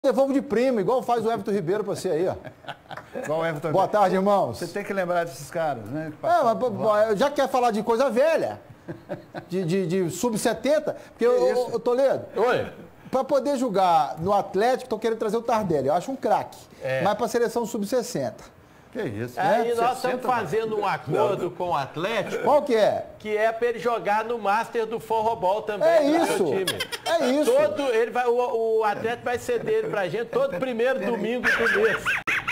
devolvo de primo, igual faz o Everton Ribeiro pra você aí, ó. Igual o Everton Boa Ribeiro. tarde, irmãos. Você tem que lembrar desses caras, né? Mas já quer falar de coisa velha, de sub-70, porque, ô Toledo, Oi. para poder jogar no Atlético, estou querendo trazer o Tardelli, eu acho um craque, mas para a seleção sub-60. Que isso, Aí né? nós 60, estamos fazendo um acordo com o Atlético, Qual que é? que é para ele jogar no Master do Forrobol também. É no isso, seu time. é isso. O Atlético vai ceder ele pra gente todo primeiro domingo do mês.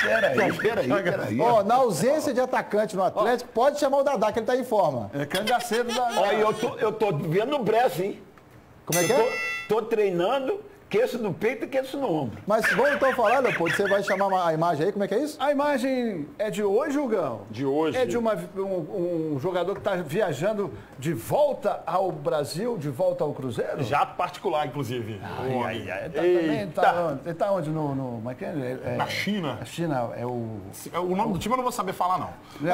Peraí. Ó, na ausência de atacante no Atlético, pode chamar o Dadá, que ele está em forma. É cangaceiro da... Olha, eu tô vendo o braço, hein? Como é que é? Tô treinando, queixo no peito e queixo no ombro. Mas vamos então falar, Leopoldo, você vai chamar a imagem aí, como é que é isso? A imagem é de hoje, Hugão? De hoje. É de um jogador que está viajando de volta ao Brasil, de volta ao Cruzeiro? Jato particular, inclusive. Ele tá onde? Como é que é? Na China. A China é o... O nome do time eu não vou saber falar, não.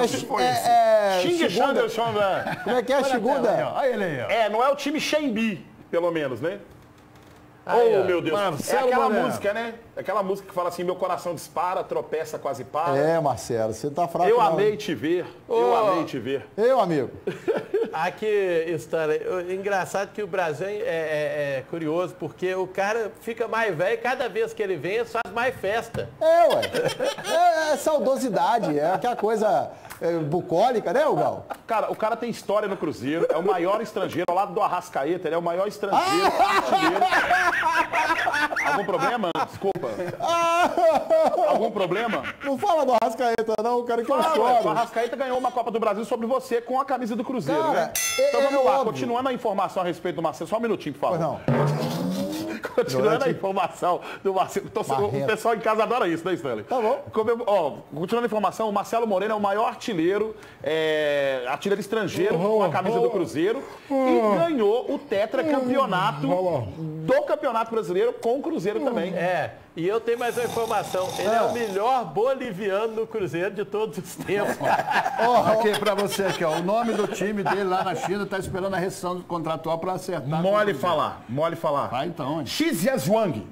Xing Xinga Segunda. Como é que é a segunda? Olha ele aí, ó. É, não é o time Xembi, pelo menos, né? Aí, ó. Meu Deus. Marcelo é aquela Moreno. música, né? Aquela música que fala assim, meu coração dispara, tropeça, quase para. É, Marcelo, você tá fraco. Eu não. amei te ver, eu amei te ver. Eu, amigo. Aqui, Stanley, engraçado que o Brasil é curioso, porque o cara fica mais velho, cada vez que ele vem, faz mais festa. Ué. É saudosidade, é aquela coisa bucólica, né, Gal? Cara, o cara tem história no Cruzeiro, é o maior estrangeiro, ao lado do Arrascaeta, ele é o maior estrangeiro, artilheiro. Algum problema? Desculpa. Algum problema? Não fala do Arrascaeta, não, cara, que eu O choro. Arrascaeta ganhou uma Copa do Brasil sobre você com a camisa do Cruzeiro, Cara, né? Então vamos lá, óbvio. continuando a informação a respeito do Marcelo, só um minutinho, por favor. Não. Continuando a informação do Marcelo. O pessoal em casa adora isso, né, Stanley? Tá bom. Continuando a informação, o Marcelo Moreno é o maior artilheiro estrangeiro com a camisa do Cruzeiro e ganhou o tetracampeonato do Campeonato Brasileiro com o Cruzeiro também. E eu tenho mais uma informação. Ele é o melhor boliviano no Cruzeiro de todos os tempos. Aqui pra você aqui, ó. O nome do time dele lá na China tá esperando a rescisão contratual para acertar. Mole falar. Vai então, onde? Xizhuang.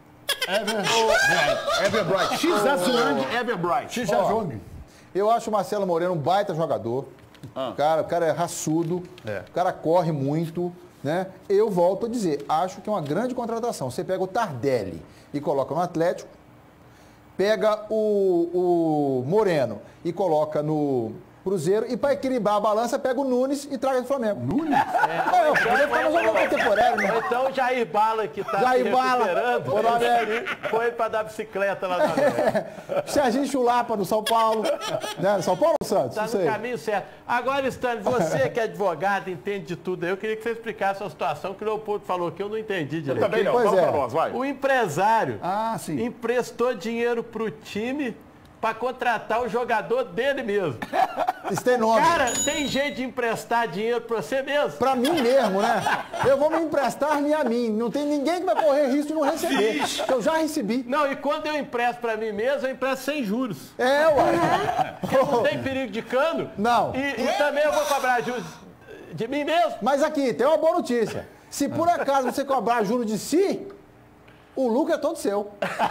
Everbright. Xizhuang. Eu acho o Marcelo Moreno um baita jogador. O cara é raçudo, o cara corre muito, né? Eu volto a dizer, acho que é uma grande contratação. Você pega o Tardelli e coloca no Atlético, pega o Moreno e coloca no Cruzeiro e para equilibrar a balança pega o Nunes e traga do Flamengo. Nunes? Ele fica no jogo contemporâneo, né? Então Jair Bala, que tá Jair Bala, recuperando, o América. foi para dar bicicleta lá na América. Serginho Chulapa no São Paulo. Né? São Paulo ou Santos? Tá Não no sei. caminho certo. Agora, Stanley, você que é advogado, entende de tudo aí, eu queria que você explicasse a situação que o Leopoldo falou que eu não entendi direito. Também não, Pois fala é. pra nós, vai. O empresário Sim. emprestou dinheiro pro time para contratar o jogador dele mesmo. Isso tem nome. Cara, tem jeito de emprestar dinheiro para você mesmo? Pra mim mesmo, né? Eu vou me emprestar-me a mim. Não tem ninguém que vai correr risco de não receber. Porque eu já recebi. Não, e quando eu empresto para mim mesmo, eu empresto sem juros. Ué. Porque não tem perigo de cano. Não. E também eu vou cobrar juros de mim mesmo. Mas aqui, tem uma boa notícia. Se por acaso você cobrar juros de si, o lucro é todo seu.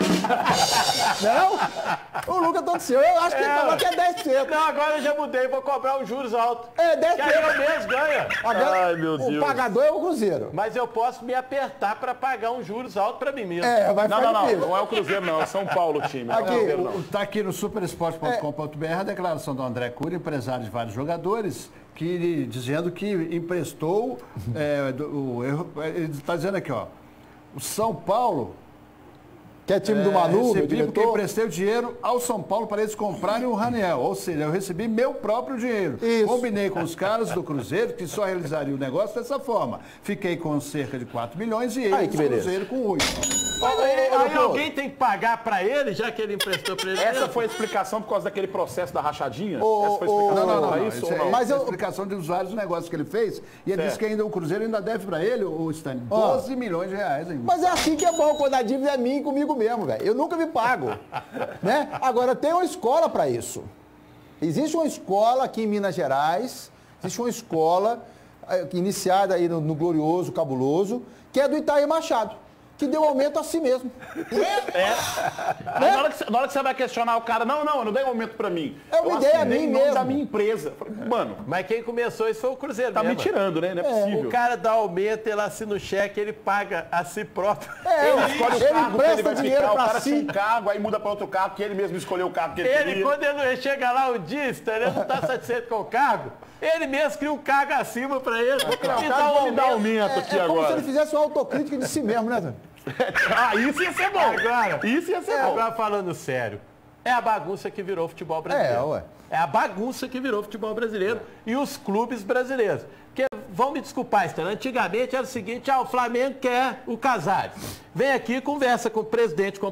Não? O lucro é todo seu. Eu acho que tem que cobrar que é 10%. Não, agora eu já mudei, vou cobrar os juros altos. É 10%. Que aí eu mesmo ganho. Agora, Ai, meu o Deus. pagador é o Cruzeiro. Mas eu posso me apertar para pagar uns juros altos para mim mesmo. Vai ficar difícil. Não é o Cruzeiro, não. É São Paulo o time. Aqui, Não é o Cruzeiro, não. Tá aqui no superesporte.com.br a declaração do André Cury, empresário de vários jogadores, dizendo que emprestou, ele está dizendo aqui, ó, o São Paulo... Que é time do Manu, meu recebi porque diretor. emprestei o dinheiro ao São Paulo para eles comprarem o Raniel. Ou seja, eu recebi meu próprio dinheiro. Isso. Combinei com os caras do Cruzeiro que só realizariam o negócio dessa forma. Fiquei com cerca de 4 milhões e eles, que beleza. Cruzeiro, com 8. Aí alguém tem que pagar para ele, já que ele emprestou para ele. Essa foi a explicação por causa daquele processo da rachadinha? Essa foi a explicação? Não. Pra isso ou não? Mas Mas a explicação dos vários negócios que ele fez. E ele disse que ainda o Cruzeiro ainda deve para ele, o Stanley, 12 milhões de reais ainda. Mas é assim que é bom, quando a dívida é minha e comigo mesmo, velho. Eu nunca me pago. Né? Agora, tem uma escola para isso. Existe uma escola aqui em Minas Gerais, existe uma escola iniciada aí no Glorioso, Cabuloso, que é do Itair Machado. que deu aumento a si mesmo. Aí, na hora que você vai questionar o cara, não, eu não dei aumento pra mim. Eu me dei a mim mesmo. Da minha empresa. Mano, Mas quem começou isso foi o Cruzeiro tá mesmo. me tirando, né? Não é possível. O cara dá aumento, ele assina o cheque, ele paga a si próprio. Ele escolhe o cargo que ele empresta vai dinheiro ficar, o pra cara si. tem um cargo, aí muda pra outro cargo, que ele mesmo escolheu o cargo que ele queria. Quando ele chega lá o dia, ele não tá satisfeito com o cargo, ele mesmo cria um cargo acima pra ele. Me dá aumento aqui Como se agora. ele fizesse uma autocrítica de si mesmo, né, Zé? Isso ia ser bom. Isso ia ser bom. Agora falando sério, é a bagunça que virou o futebol brasileiro. Ué. É a bagunça que virou o futebol brasileiro e os clubes brasileiros. Porque, vão me desculpar, Estela, antigamente era o seguinte, o Flamengo quer o Casares. Vem aqui, conversa com o presidente,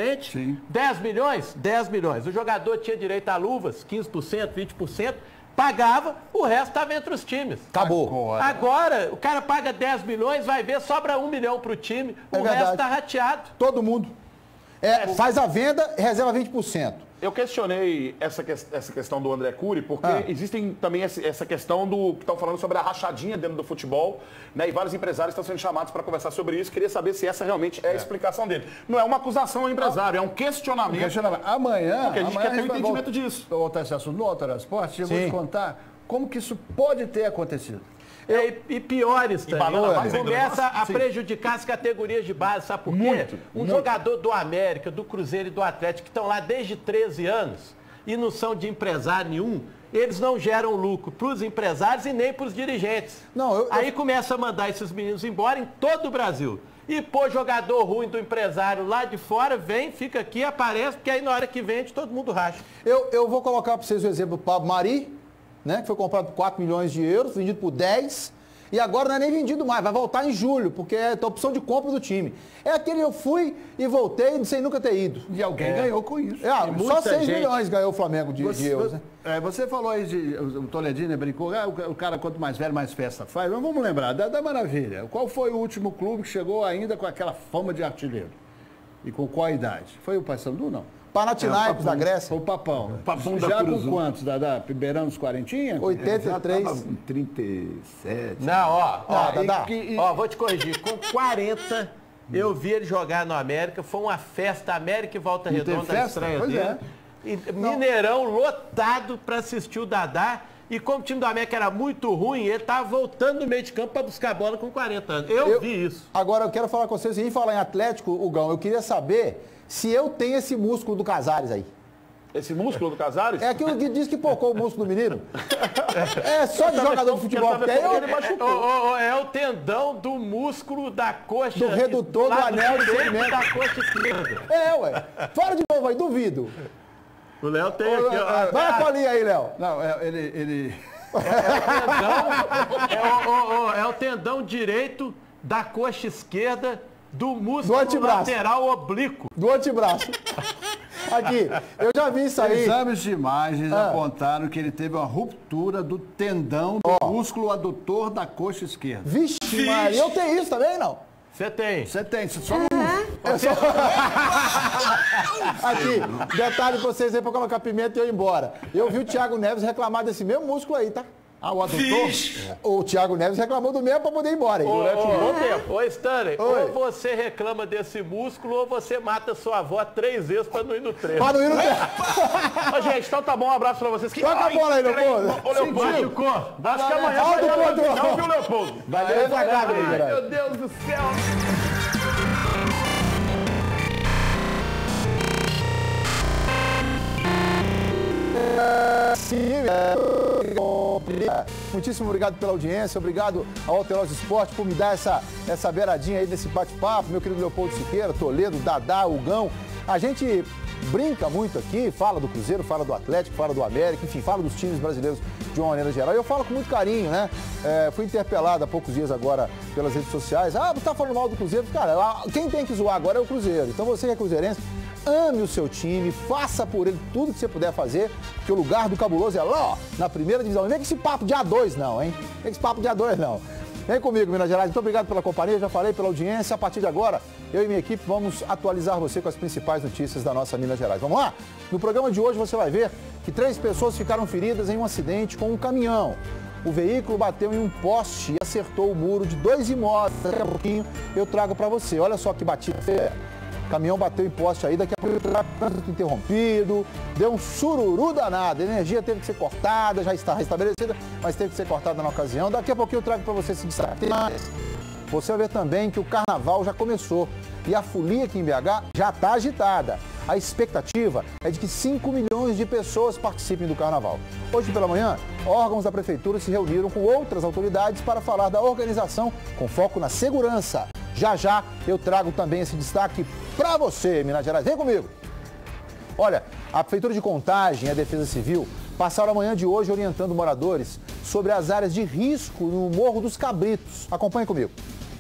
10 milhões? 10 milhões. O jogador tinha direito a luvas, 15%, 20%, pagava, o resto estava entre os times. Acabou. Agora, o cara paga 10 milhões, vai ver, sobra 1 milhão para o time, o resto está rateado. Todo mundo. Faz a venda e reserva 20%. Eu questionei essa questão do André Cury, porque existem também essa questão do que estão falando sobre a rachadinha dentro do futebol, né? E vários empresários estão sendo chamados para conversar sobre isso. Queria saber se essa realmente é a explicação dele. Não é uma acusação ao empresário, é um questionamento. Amanhã, Porque a gente quer ter um entendimento disso. Eu vou voltar esse assunto no Auto Esporte, eu vou te contar como que isso pode ter acontecido. E piores também. mais ainda, Começa a Sim. prejudicar as categorias de base, sabe por quê? Jogador do América, do Cruzeiro e do Atlético, que estão lá desde 13 anos e não são de empresário nenhum, eles não geram lucro para os empresários e nem para os dirigentes. Aí começa a mandar esses meninos embora em todo o Brasil. E pô, jogador ruim do empresário lá de fora, vem, fica aqui, aparece, porque aí na hora que vende, todo mundo racha. Eu vou colocar para vocês o exemplo do Pablo Mari, né, que foi comprado por 4 milhões de euros, vendido por 10, e agora não é nem vendido mais, vai voltar em julho, porque é a opção de compra do time. É aquele eu fui e voltei sem nunca ter ido. E alguém ganhou com isso. Só 6 milhões ganhou o Flamengo de euros. Né? Você falou aí o Toledinho brincou, o cara quanto mais velho, mais festa faz. Mas vamos lembrar, da Maravilha. Qual foi o último clube que chegou ainda com aquela fama de artilheiro? E com qual idade? Foi o Paysandu, não? Panathinaikos da Grécia. O Papão. Papão Já da com Cruz. quantos? Beirando os 40? 83. Já tava com 37. Não, Dadá. Vou te corrigir. Com 40, eu vi ele jogar no América. Foi uma festa, América e Volta Redonda, a estreia Pois dele. E Mineirão lotado para assistir o Dadá. E como o time do América era muito ruim, ele estava voltando no meio de campo para buscar a bola com 40 anos. Eu vi isso. Agora, eu quero falar com vocês, em falar em Atlético, Hugão, eu queria saber se eu tenho esse músculo do Casares aí. Esse músculo do Casares? É aquilo que diz que pocou o músculo do menino. É só de jogador de futebol que tem. É o tendão do músculo da coxa. Do redutor do anel de direito segmento. da coxa esquerda. Ué. Fala de novo aí, duvido. O Léo tem aqui, ó. Vai a colinha aí, Léo. Não, ele... É o tendão direito da coxa esquerda do Do músculo antebraço. lateral oblíquo. Do antebraço. Aqui, eu já vi isso aí. Exames de imagens apontaram que ele teve uma ruptura do tendão do músculo adutor da coxa esquerda. Vixe, Maria, eu tenho isso também, não? Você tem. Você tem, você só não... Aqui, detalhe pra vocês aí pra colocar pimenta e eu ir embora. Eu vi o Thiago Neves reclamar desse mesmo músculo aí, tá? o adutor? O Thiago Neves reclamou do mesmo pra poder ir embora. Aí. Durante um bom tempo. Ô, Stanley, ou você reclama desse músculo ou você mata sua avó 3 vezes pra não ir no treino. Pra não ir no treino. Ô, gente, então tá bom, um abraço pra vocês. Toca a bola aí, Leopoldo. Ô, Leopoldo. Acho que amanhã Aldo vai contra o- não, viu, Leopoldo? Valeu pra cá, Meu Deus do céu. Muitíssimo obrigado pela audiência, obrigado ao Alterosa Esporte por me dar essa beiradinha aí desse bate-papo, meu querido Leopoldo Siqueira, Toledo, Dadá, Hugão. A gente brinca muito aqui, fala do Cruzeiro, fala do Atlético, fala do América, enfim, fala dos times brasileiros de uma maneira geral. E eu falo com muito carinho, né? Fui interpelado há poucos dias agora pelas redes sociais. Você tá falando mal do Cruzeiro? Cara, quem tem que zoar agora é o Cruzeiro. Então você que é cruzeirense, ame o seu time, faça por ele tudo que você puder fazer, porque o lugar do cabuloso é lá, ó, na primeira divisão. Não vem com esse papo de A2 não, hein? Não vem com esse papo de A2 não. Vem comigo, Minas Gerais. Muito obrigado pela companhia, já falei, pela audiência. A partir de agora, eu e minha equipe vamos atualizar você com as principais notícias da nossa Minas Gerais. Vamos lá? No programa de hoje você vai ver que 3 pessoas ficaram feridas em um acidente com um caminhão. o veículo bateu em um poste e acertou o muro de 2 imóveis. Daqui a pouquinho eu trago para você. Olha só que batida feia. O caminhão bateu em poste aí, daqui a pouco o trânsito interrompido, deu um sururu danado. A energia teve que ser cortada, já está restabelecida, mas teve que ser cortada na ocasião. Daqui a pouquinho eu trago para você esse destaque. Você vai ver também que o carnaval já começou e a folia aqui em BH já está agitada. A expectativa é de que 5 milhões de pessoas participem do carnaval. Hoje pela manhã, órgãos da prefeitura se reuniram com outras autoridades para falar da organização com foco na segurança. Já já eu trago também esse destaque para você, Minas Gerais. Vem comigo! Olha, a Prefeitura de Contagem e a Defesa Civil passaram a manhã de hoje orientando moradores sobre as áreas de risco no Morro dos Cabritos. Acompanhe comigo.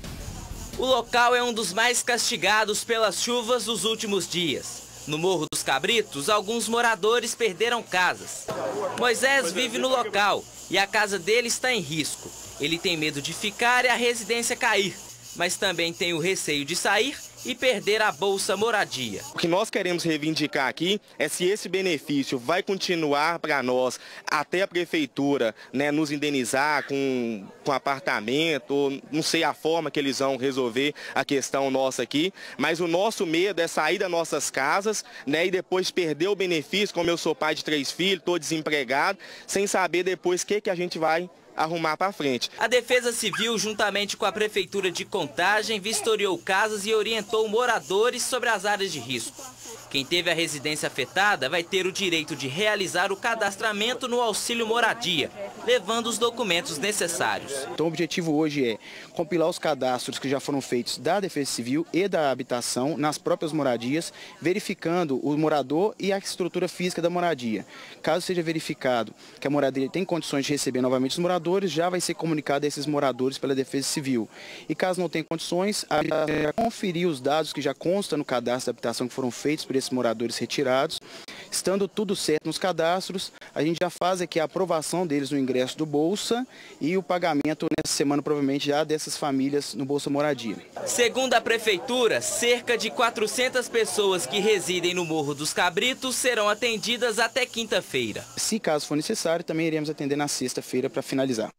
O local é um dos mais castigados pelas chuvas dos últimos dias. No Morro dos Cabritos, alguns moradores perderam casas. Moisés vive no local e a casa dele está em risco. Ele tem medo de ficar e a residência cair, mas também tem o receio de sair e perder a Bolsa Moradia. O que nós queremos reivindicar aqui é se esse benefício vai continuar para nós até a prefeitura, né, nos indenizar com apartamento, ou não sei a forma que eles vão resolver a questão nossa aqui, mas o nosso medo é sair das nossas casas, né, e depois perder o benefício, como eu sou pai de 3 filhos, estou desempregado, sem saber depois o que a gente vai arrumar para frente. A Defesa Civil, juntamente com a Prefeitura de Contagem, vistoriou casas e orientou moradores sobre as áreas de risco. Quem teve a residência afetada vai ter o direito de realizar o cadastramento no auxílio moradia, levando os documentos necessários. Então o objetivo hoje é compilar os cadastros que já foram feitos da Defesa Civil e da habitação nas próprias moradias, verificando o morador e a estrutura física da moradia. Caso seja verificado que a moradia tem condições de receber novamente os moradores, já vai ser comunicado a esses moradores pela Defesa Civil. E caso não tenha condições, a conferir os dados que já constam no cadastro da habitação que foram feitos por esses moradores retirados. Estando tudo certo nos cadastros, a gente já faz aqui a aprovação deles no ingresso do Bolsa e o pagamento nessa semana, provavelmente, já dessas famílias no Bolsa Moradia. Segundo a Prefeitura, cerca de 400 pessoas que residem no Morro dos Cabritos serão atendidas até quinta-feira. Se caso for necessário, também iremos atender na sexta-feira para finalizar.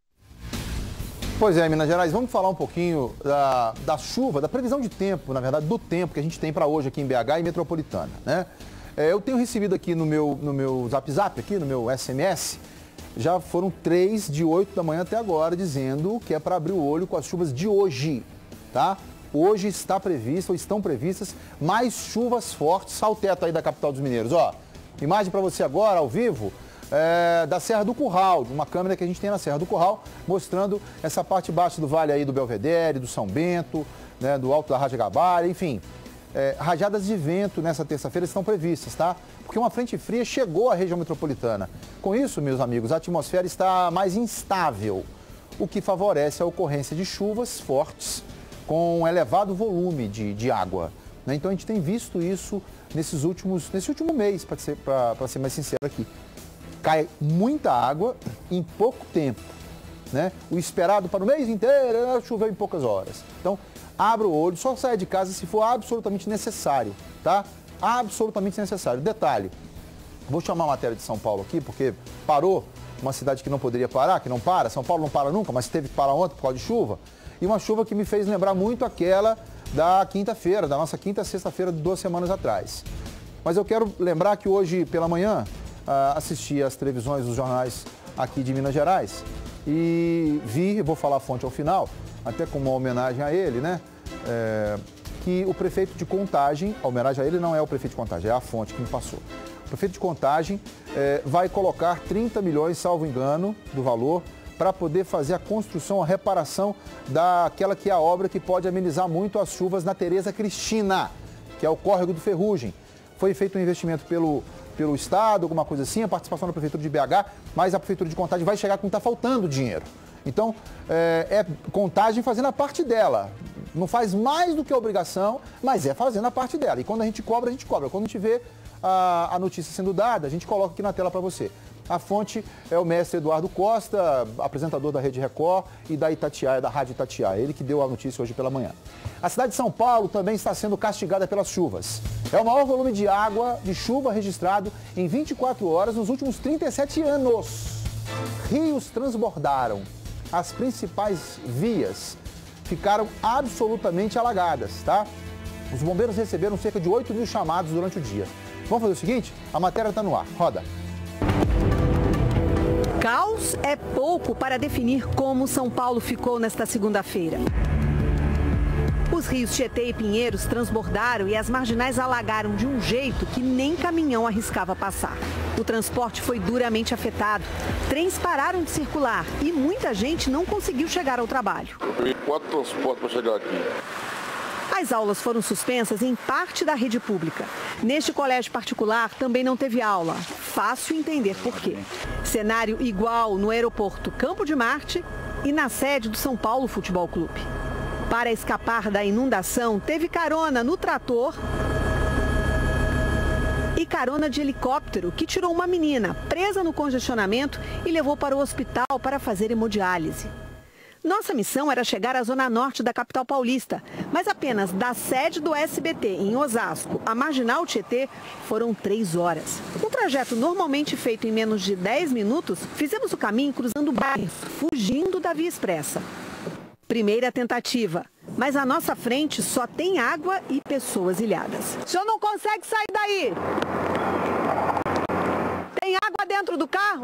Pois é, Minas Gerais, vamos falar um pouquinho da chuva, da previsão de tempo, na verdade, do tempo que a gente tem para hoje aqui em BH e Metropolitana, né? Eu tenho recebido aqui no meu Zap, aqui no meu SMS, já foram 3 de 8 da manhã até agora, dizendo que é para abrir o olho com as chuvas de hoje, tá? Hoje está previsto, ou estão previstas, mais chuvas fortes ao teto aí da capital dos mineiros. Ó, imagem para você agora, ao vivo, da Serra do Curral, uma câmera que a gente tem na Serra do Curral, mostrando essa parte baixa do vale aí do Belvedere, do São Bento, né, do Alto da Raja Gabara, enfim. Rajadas de vento nessa terça-feira estão previstas, tá? Porque uma frente fria chegou à região metropolitana. Com isso, meus amigos, a atmosfera está mais instável, o que favorece a ocorrência de chuvas fortes com elevado volume de água, né? Então a gente tem visto isso nesse último mês, para ser mais sincero aqui. Cai muita água em pouco tempo, né? O esperado para o mês inteiro choveu em poucas horas. Então, abra o olho, só saia de casa se for absolutamente necessário, tá? Absolutamente necessário. Detalhe, vou chamar a matéria de São Paulo aqui, porque parou, uma cidade que não poderia parar, que não para. São Paulo não para nunca, mas teve que parar ontem por causa de chuva. E uma chuva que me fez lembrar muito aquela da quinta-feira, da nossa quinta sexta-feira de 2 semanas atrás. Mas eu quero lembrar que hoje pela manhã, assisti às televisões, os jornais aqui de Minas Gerais e vi, vou falar a fonte ao final, até como uma homenagem a ele, né? Que o prefeito de Contagem, a homenagem a ele não é o prefeito de Contagem, é a fonte que me passou. O prefeito de Contagem vai colocar 30 milhões, salvo engano, do valor, para poder fazer a construção, a reparação daquela que é a obra que pode amenizar muito as chuvas na Tereza Cristina, que é o córrego do Ferrugem. Foi feito um investimento pelo Estado, alguma coisa assim, a participação da Prefeitura de BH, mas a Prefeitura de Contagem vai chegar com está faltando dinheiro. Então, Contagem fazendo a parte dela. Não faz mais do que a obrigação, mas fazendo a parte dela. E quando a gente cobra, a gente cobra. Quando a gente vê a notícia sendo dada, a gente coloca aqui na tela para você. A fonte é o mestre Eduardo Costa, apresentador da Rede Record e da Itatiaia, da Rádio Itatiaia. Ele que deu a notícia hoje pela manhã. A cidade de São Paulo também está sendo castigada pelas chuvas. É o maior volume de água, de chuva registrado em 24 horas nos últimos 37 anos. rios transbordaram. As principais vias ficaram absolutamente alagadas, tá? Os bombeiros receberam cerca de 8 mil chamados durante o dia. Vamos fazer o seguinte? A matéria está no ar. Roda. Caos é pouco para definir como São Paulo ficou nesta segunda-feira. Os rios Tietê e Pinheiros transbordaram e as marginais alagaram de um jeito que nem caminhão arriscava passar. O transporte foi duramente afetado. Trens pararam de circular e muita gente não conseguiu chegar ao trabalho. Eu peguei 4 transportes para chegar aqui. As aulas foram suspensas em parte da rede pública. Neste colégio particular também não teve aula. Fácil entender por quê. Cenário igual no aeroporto Campo de Marte e na sede do São Paulo Futebol Clube. Para escapar da inundação, teve carona no trator e carona de helicóptero que tirou uma menina presa no congestionamento e levou para o hospital para fazer hemodiálise. Nossa missão era chegar à zona norte da capital paulista, mas apenas da sede do SBT em Osasco à Marginal Tietê foram 3 horas. Um trajeto normalmente feito em menos de 10 minutos, fizemos o caminho cruzando bairros, fugindo da via expressa. Primeira tentativa, mas à nossa frente só tem água e pessoas ilhadas. O senhor não consegue sair daí? Tem água dentro do carro?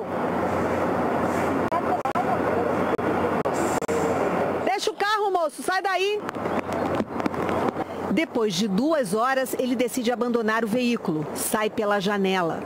Deixa o carro, moço, sai daí. Depois de 2 horas, ele decide abandonar o veículo, sai pela janela.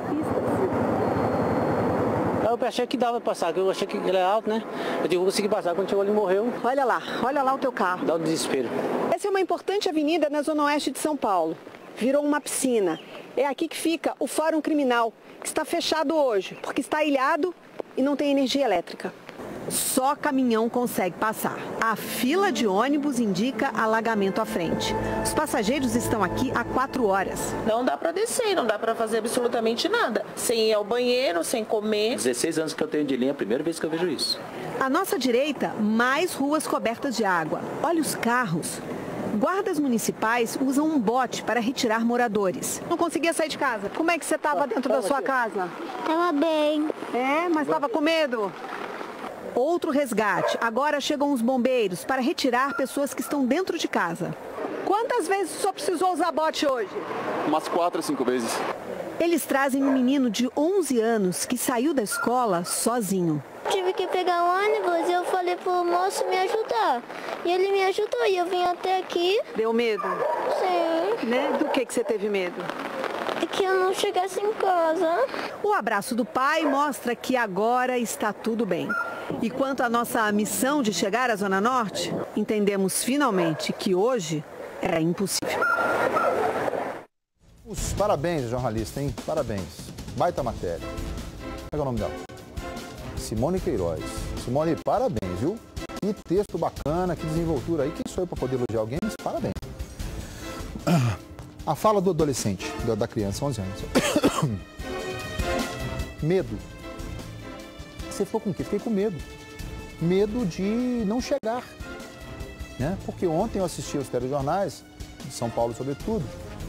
Eu achei que dava pra passar, eu achei que ele é alto, né? Eu digo, vou conseguir passar, quando chegou ele morreu. Olha lá o teu carro. Dá um desespero. Essa é uma importante avenida na zona oeste de São Paulo. Virou uma piscina. É aqui que fica o Fórum Criminal, que está fechado hoje, porque está ilhado e não tem energia elétrica. Só caminhão consegue passar. A fila de ônibus indica alagamento à frente. Os passageiros estão aqui há 4 horas. Não dá para descer, não dá para fazer absolutamente nada. Sem ir ao banheiro, sem comer. 16 anos que eu tenho de linha, é a primeira vez que eu vejo isso. À nossa direita, mais ruas cobertas de água. Olha os carros. Guardas municipais usam um bote para retirar moradores. Não conseguia sair de casa. Como é que você estava dentro da sua casa? Estava bem. É, mas estava com medo? Outro resgate. Agora chegam os bombeiros para retirar pessoas que estão dentro de casa. Quantas vezes o senhor precisou usar bote hoje? Umas 4 a 5 vezes. Eles trazem um menino de 11 anos que saiu da escola sozinho. Tive que pegar um ônibus e eu falei pro moço me ajudar. E ele me ajudou e eu vim até aqui. Deu medo? Sim. Né? Do que você teve medo? Que eu não chegasse em casa. O abraço do pai mostra que agora está tudo bem. E quanto à nossa missão de chegar à Zona Norte, entendemos finalmente que hoje era impossível. Parabéns, jornalista, hein? Parabéns. Baita matéria. Qual é o nome dela? Simone Queiroz. Simone, parabéns, viu? Que texto bacana, que desenvoltura aí. Quem sou eu para poder elogiar alguém? Mas parabéns. A fala do adolescente, da criança, 11 anos. Medo. Você ficou com o quê? Fiquei com medo. Medo de não chegar. Né? Porque ontem eu assisti aos telejornais, de São Paulo sobretudo,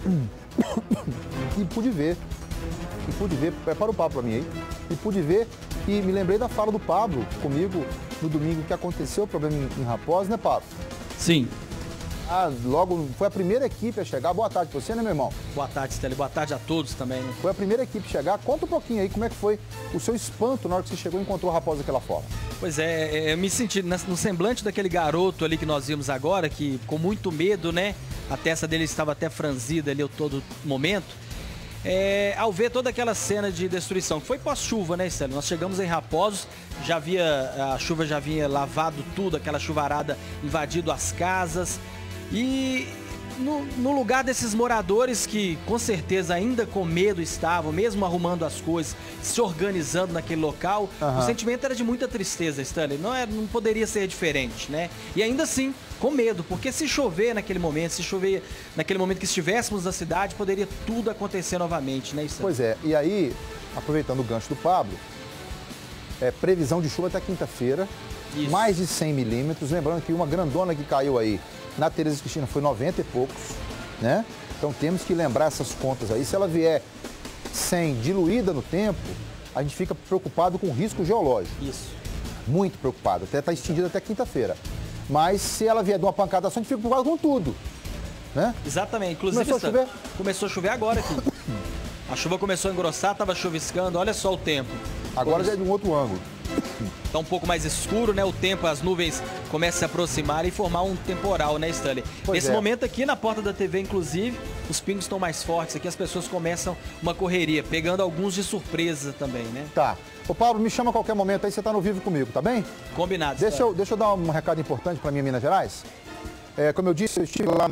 e pude ver, prepara o papo para mim aí, e pude ver e me lembrei da fala do Pablo comigo no domingo que aconteceu o problema em Raposa, né, Pablo? Sim. Logo, foi a primeira equipe a chegar. Boa tarde pra você, né, meu irmão? Boa tarde, Stélio. Boa tarde a todos também, né? Foi a primeira equipe a chegar. Conta um pouquinho aí como é que foi o seu espanto na hora que você chegou e encontrou a Raposa daquela forma. Pois é, eu me senti no semblante daquele garoto ali que nós vimos agora, que com muito medo, né? A testa dele estava até franzida ali a todo momento. Ao ver toda aquela cena de destruição, que foi pós-chuva, né, Stélio? Nós chegamos em Raposos, a chuva já vinha lavado tudo, aquela chuvarada invadido as casas. E no lugar desses moradores que com certeza ainda com medo estavam, mesmo arrumando as coisas, se organizando naquele local, o sentimento era de muita tristeza, Stanley. Não poderia ser diferente, né? E ainda assim, com medo, porque se chover naquele momento, que estivéssemos na cidade, poderia tudo acontecer novamente, né, Stanley? Pois é, e aí, aproveitando o gancho do Pablo, previsão de chuva até quinta-feira, mais de 100 milímetros, lembrando que uma grandona que caiu aí na Tereza Cristina foi 90 e poucos, né? Então temos que lembrar essas contas aí. Se ela vier diluída no tempo, a gente fica preocupado com o risco geológico. Isso. Muito preocupado. Até está estendido até quinta-feira. Mas se ela vier de uma pancada só, a gente fica preocupado com tudo. Né? Exatamente. Inclusive, começou a chover agora aqui. A chuva começou a engrossar, estava chuviscando. Olha só o tempo. Agora já é de um outro ângulo. Está um pouco mais escuro, né? O tempo, as nuvens começam a se aproximar e formar um temporal, né, Stanley? Nesse momento aqui na porta da TV, inclusive, os pingos estão mais fortes aqui, as pessoas começam uma correria, pegando alguns de surpresa também, né? Tá. Ô, Paulo, me chama a qualquer momento aí, você tá no vivo comigo, tá bem? Combinado. Deixa eu dar um recado importante para mim em Minas Gerais. Como eu disse, eu estive lá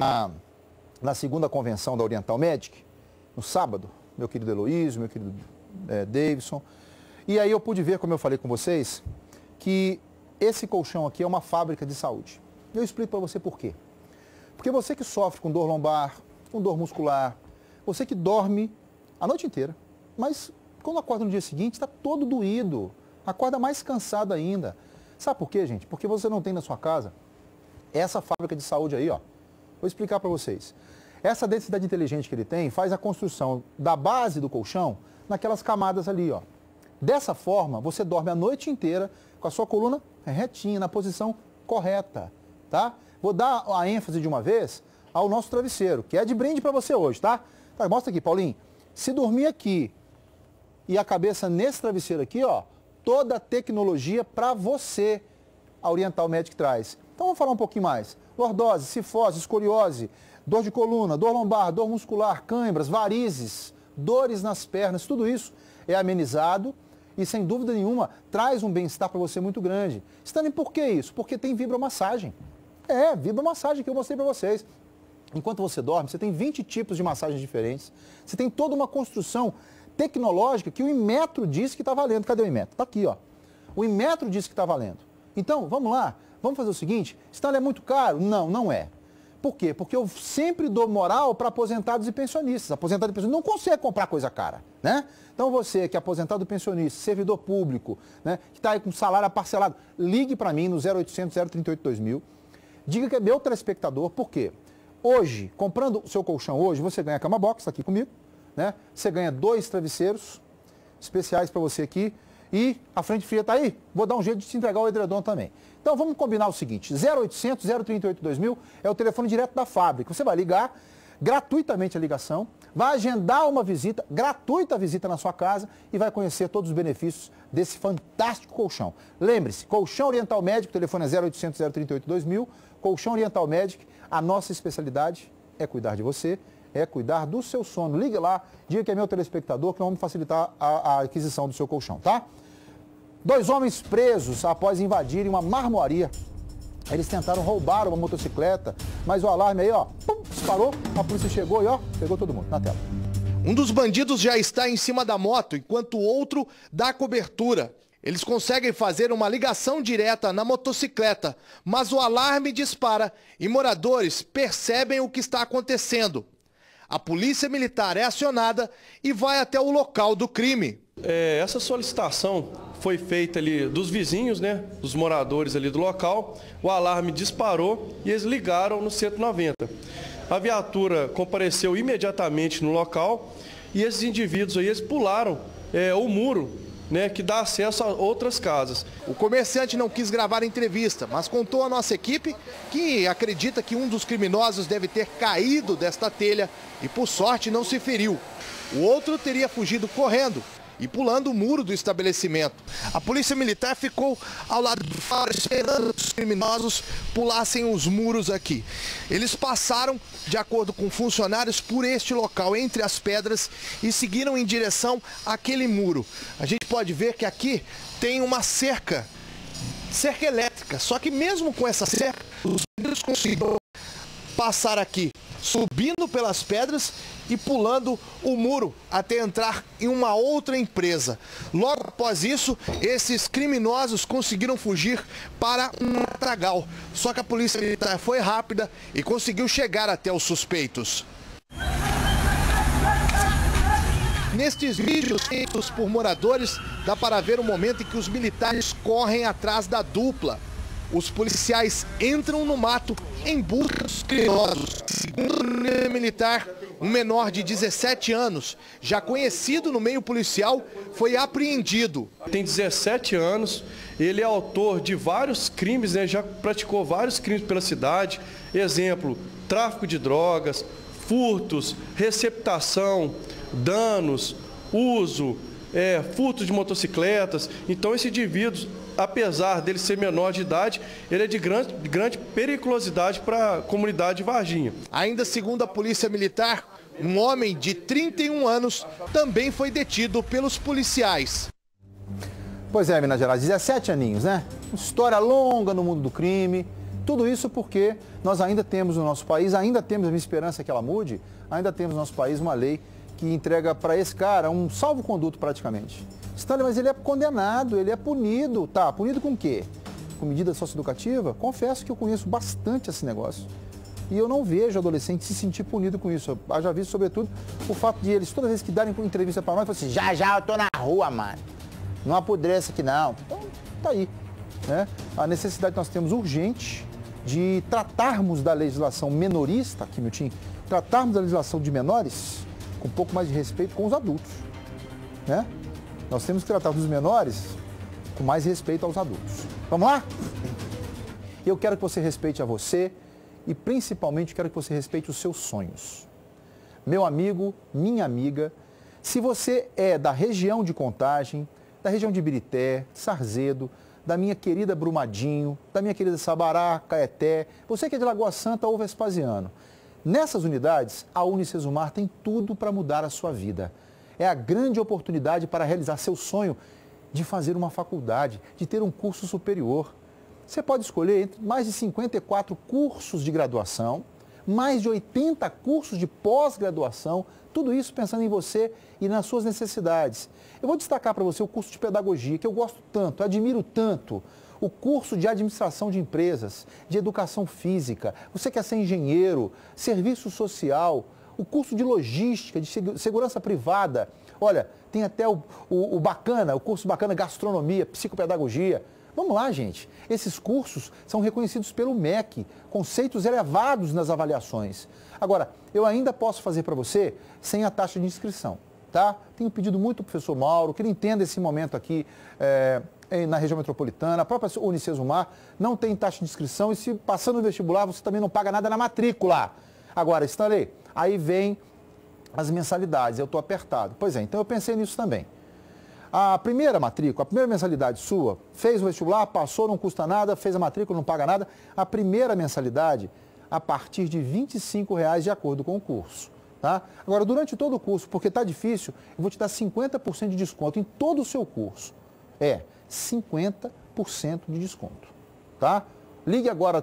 na segunda convenção da Oriental Medic, no sábado, meu querido Heloísio, meu querido Davidson. E aí eu pude ver, como eu falei com vocês, que esse colchão aqui é uma fábrica de saúde. Eu explico para você por quê. Porque você que sofre com dor lombar, com dor muscular, você que dorme a noite inteira, mas quando acorda no dia seguinte está todo doído, acorda mais cansado ainda. Sabe por quê, gente? Porque você não tem na sua casa essa fábrica de saúde aí, ó. Vou explicar para vocês. Essa densidade inteligente que ele tem faz a construção da base do colchão naquelas camadas ali, ó. Dessa forma, você dorme a noite inteira com a sua coluna retinha, na posição correta, tá? Vou dar a ênfase de uma vez ao nosso travesseiro, que é de brinde para você hoje, tá? Mostra aqui, Paulinho. Se dormir aqui e a cabeça nesse travesseiro aqui, ó, toda a tecnologia para você a Oriental Medic traz. Então vamos falar um pouquinho mais. Lordose, cifose, escoliose, dor de coluna, dor lombar, dor muscular, cãibras, varizes, dores nas pernas, tudo isso é amenizado e, sem dúvida nenhuma, traz um bem-estar para você muito grande. Stanley, por que isso? Porque tem vibromassagem. Vibromassagem que eu mostrei para vocês. Enquanto você dorme, você tem 20 tipos de massagens diferentes. Você tem toda uma construção tecnológica que o Inmetro disse que está valendo. Cadê o Inmetro? Está aqui, ó. O Inmetro disse que está valendo. Então, vamos lá. Vamos fazer o seguinte. Stanley, é muito caro? Não, não é. Por quê? Porque eu sempre dou moral para aposentados e pensionistas. Aposentado e pensionista não consegue comprar coisa cara, né? Então você que é aposentado e pensionista, servidor público, né, que está aí com salário parcelado, ligue para mim no 0800 038 2000. Diga que é meu telespectador. Por quê? Hoje, comprando o seu colchão hoje, você ganha a cama box, está aqui comigo, né? Você ganha 2 travesseiros especiais para você aqui. E a frente fria está aí, vou dar um jeito de te entregar o edredom também. Então vamos combinar o seguinte, 0800 038 2000 é o telefone direto da fábrica. Você vai ligar, gratuitamente a ligação, vai agendar uma visita, gratuita visita na sua casa e vai conhecer todos os benefícios desse fantástico colchão. Lembre-se, Colchão Oriental Medic, o telefone é 0800 038 2000, Colchão Oriental Medic, a nossa especialidade é cuidar de você, é cuidar do seu sono. Ligue lá, diga que é meu telespectador, que nós vamos facilitar a aquisição do seu colchão, tá? 2 homens presos após invadirem uma marmoaria. Eles tentaram roubar uma motocicleta, mas o alarme aí, ó, pum, disparou, a polícia chegou e, ó, pegou todo mundo na tela. Um dos bandidos já está em cima da moto, enquanto o outro dá cobertura. Eles conseguem fazer uma ligação direta na motocicleta, mas o alarme dispara e moradores percebem o que está acontecendo. A polícia militar é acionada e vai até o local do crime. Essa solicitação foi feita ali dos vizinhos, né, dos moradores ali do local. O alarme disparou e eles ligaram no 190. A viatura compareceu imediatamente no local e esses indivíduos aí, eles pularam o muro, né, que dá acesso a outras casas. O comerciante não quis gravar a entrevista, mas contou à nossa equipe que acredita que um dos criminosos deve ter caído desta telha e, por sorte, não se feriu. O outro teria fugido correndo e pulando o muro do estabelecimento. A polícia militar ficou ao lado de fora esperando que os criminosos pulassem os muros aqui. Eles passaram, de acordo com funcionários, por este local, entre as pedras, e seguiram em direção àquele muro. A gente pode ver que aqui tem uma cerca elétrica, só que mesmo com essa cerca, os bandidos conseguiram passar aqui, subindo pelas pedras e pulando o muro até entrar em uma outra empresa. Logo após isso, esses criminosos conseguiram fugir para um matagal. Só que a polícia militar foi rápida e conseguiu chegar até os suspeitos. Nestes vídeos feitos por moradores, dá para ver o momento em que os militares correm atrás da dupla. Os policiais entram no mato em busca dos criminosos. Segundo o militar, Um menor de 17 anos, já conhecido no meio policial, foi apreendido. Tem 17 anos, ele é autor de vários crimes, né? Já praticou vários crimes pela cidade. Exemplo, tráfico de drogas, furtos, receptação, danos, uso, furto de motocicletas. Então esse indivíduo, apesar dele ser menor de idade, ele é de grande periculosidade para a comunidade de Varginha. Ainda segundo a Polícia Militar, um homem de 31 anos também foi detido pelos policiais. Pois é, Minas Gerais, 17 aninhos, né? História longa no mundo do crime. Tudo isso porque nós ainda temos no nosso país, ainda temos a minha esperança que ela mude, ainda temos no nosso país uma lei que entrega para esse cara um salvo-conduto praticamente. Stanley, mas ele é condenado, ele é punido. Tá, punido com o quê? Com medida socioeducativa? Confesso que eu conheço bastante esse negócio. E eu não vejo adolescente se sentir punido com isso. Eu já vi, sobretudo, o fato de eles, toda vez que darem entrevista para nós, falam assim, já eu tô na rua, mano. Não apodrece aqui não. Então, tá aí. Né? A necessidade que nós temos urgente de tratarmos da legislação menorista, aqui, meu time, tratarmos da legislação de menores com um pouco mais de respeito com os adultos. Né? Nós temos que tratar dos menores com mais respeito aos adultos. Vamos lá? Eu quero que você respeite a você e, principalmente, quero que você respeite os seus sonhos. Meu amigo, minha amiga, se você é da região de Contagem, da região de Ibirité, Sarzedo, da minha querida Brumadinho, da minha querida Sabará, Caeté, você que é de Lagoa Santa ou Vespasiano, nessas unidades, a Unicesumar tem tudo para mudar a sua vida. É a grande oportunidade para realizar seu sonho de fazer uma faculdade, de ter um curso superior. Você pode escolher entre mais de 54 cursos de graduação, mais de 80 cursos de pós-graduação, tudo isso pensando em você e nas suas necessidades. Eu vou destacar para você o curso de pedagogia, que eu gosto tanto, admiro tanto. O curso de administração de empresas, de educação física, você quer ser engenheiro, serviço social, o curso de logística, de segurança privada. Olha, tem até o curso bacana gastronomia, psicopedagogia. Vamos lá, gente. Esses cursos são reconhecidos pelo MEC, conceitos elevados nas avaliações. Agora, eu ainda posso fazer para você sem a taxa de inscrição, tá? Tenho pedido muito ao professor Mauro que ele entenda esse momento aqui na região metropolitana. A própria Unicesumar não tem taxa de inscrição e se passando no vestibular você também não paga nada na matrícula. Agora, Stanley, aí vem as mensalidades, eu estou apertado. Pois é, então eu pensei nisso também. A primeira matrícula, a primeira mensalidade sua, fez o vestibular, passou, não custa nada, fez a matrícula, não paga nada. A primeira mensalidade, a partir de R$ 25,00 de acordo com o curso. Tá? Agora, durante todo o curso, porque está difícil, eu vou te dar 50% de desconto em todo o seu curso. 50% de desconto. Tá? Ligue agora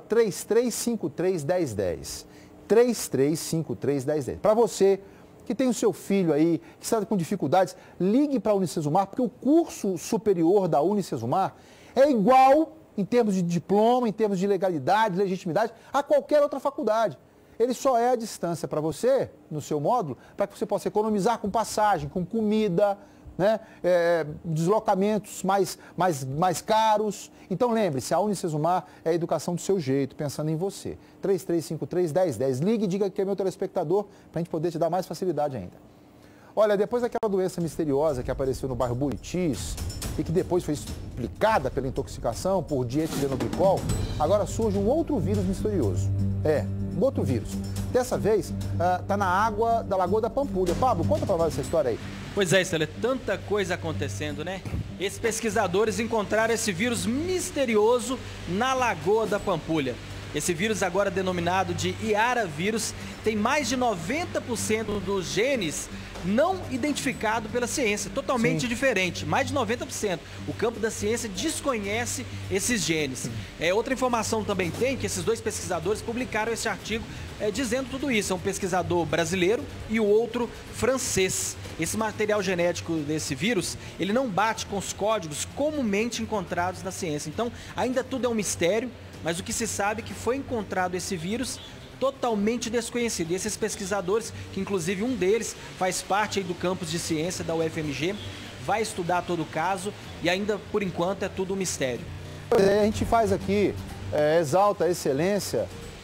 3353-1010. 3353-1010. Para você que tem o seu filho aí, que está com dificuldades, ligue para a Unicesumar, porque o curso superior da Unicesumar é igual, em termos de diploma, em termos de legalidade, legitimidade, a qualquer outra faculdade. Ele só é à distância para você, no seu módulo, para que você possa economizar com passagem, com comida, né? Deslocamentos mais caros. Então lembre-se, a Unicesumar é a educação do seu jeito, pensando em você. 3353-1010. Ligue e diga que é meu telespectador, para a gente poder te dar mais facilidade ainda. Olha, depois daquela doença misteriosa que apareceu no bairro Buritis e que depois foi explicada pela intoxicação por dietilenglicol, agora surge um outro vírus misterioso. Um outro vírus. Dessa vez, está na água da Lagoa da Pampulha. Pablo, conta para nós essa história aí. Pois é, Estela, tanta coisa acontecendo, né? Esses pesquisadores encontraram esse vírus misterioso na Lagoa da Pampulha. Esse vírus, agora denominado de Iara vírus, tem mais de 90% dos genes não identificado pela ciência, totalmente diferente, mais de 90%. O campo da ciência desconhece esses genes. Outra informação também tem que esses dois pesquisadores publicaram esse artigo dizendo tudo isso. É um pesquisador brasileiro e o outro francês. Esse material genético desse vírus, ele não bate com os códigos comumente encontrados na ciência. Então, ainda tudo é um mistério, mas o que se sabe é que foi encontrado esse vírus totalmente desconhecido. E esses pesquisadores, que inclusive um deles faz parte aí do campus de ciência da UFMG, vai estudar todo o caso e ainda, por enquanto, é tudo um mistério. A gente faz aqui, exalta a excelência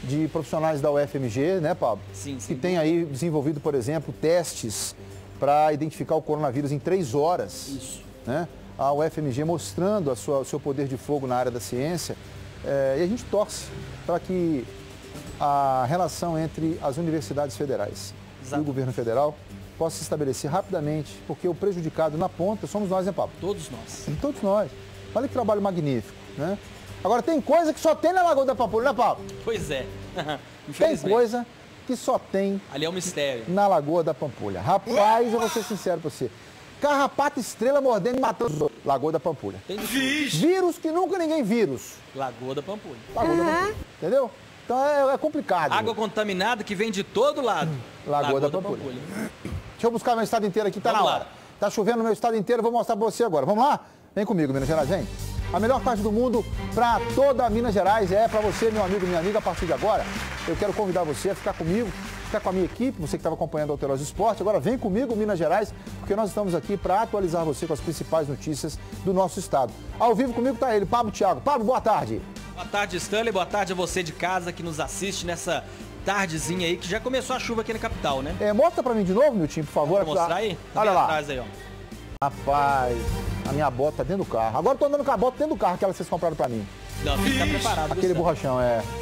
de profissionais da UFMG, né, Pablo? Sim. Que tem aí desenvolvido, por exemplo, testes para identificar o coronavírus em 3 horas. Isso. Né? A UFMG mostrando o seu poder de fogo na área da ciência. E a gente torce para que a relação entre as universidades federais e o governo federal possa se estabelecer rapidamente, porque o prejudicado na ponta somos nós, né, Pablo? Todos nós. Todos nós. Olha que trabalho magnífico, né? Agora, tem coisa que só tem na Lagoa da Pampulha, né, Pablo? Pois é. Tem coisa que só tem... Ali é um mistério. Na Lagoa da Pampulha. Rapaz, eu vou ser sincero pra você. Carrapato estrela mordendo e matando. Lagoa da Pampulha. Tem vírus que nunca ninguém vírus. Lagoa da Pampulha. Lagoa da Pampulha. Entendeu? Então é complicado. Água contaminada que vem de todo lado. Lagoa da Pampulha. Deixa eu buscar meu estado inteiro aqui, tá na hora. Tá chovendo no meu estado inteiro, vou mostrar pra você agora. Vamos lá? Vem comigo, Minas Gerais, vem. A melhor tarde do mundo para toda Minas Gerais é para você, meu amigo, minha amiga, a partir de agora. Eu quero convidar você a ficar comigo, ficar com a minha equipe, você que estava acompanhando o Alteroz Esporte. Agora vem comigo, Minas Gerais, porque nós estamos aqui para atualizar você com as principais notícias do nosso estado. Ao vivo comigo está ele, Pablo Thiago. Pablo, boa tarde. Boa tarde, Stanley. Boa tarde a você de casa que nos assiste nessa tardezinha aí, que já começou a chuva aqui na capital, né? Mostra para mim de novo, meu time, por favor. Vou mostrar aí? Tá olha lá. Atrás aí, ó. Rapaz, a minha bota tá dentro do carro. Agora eu tô andando com a bota dentro do carro, aquela que vocês compraram pra mim. Não, tem que estar preparado. Aquele borrachão,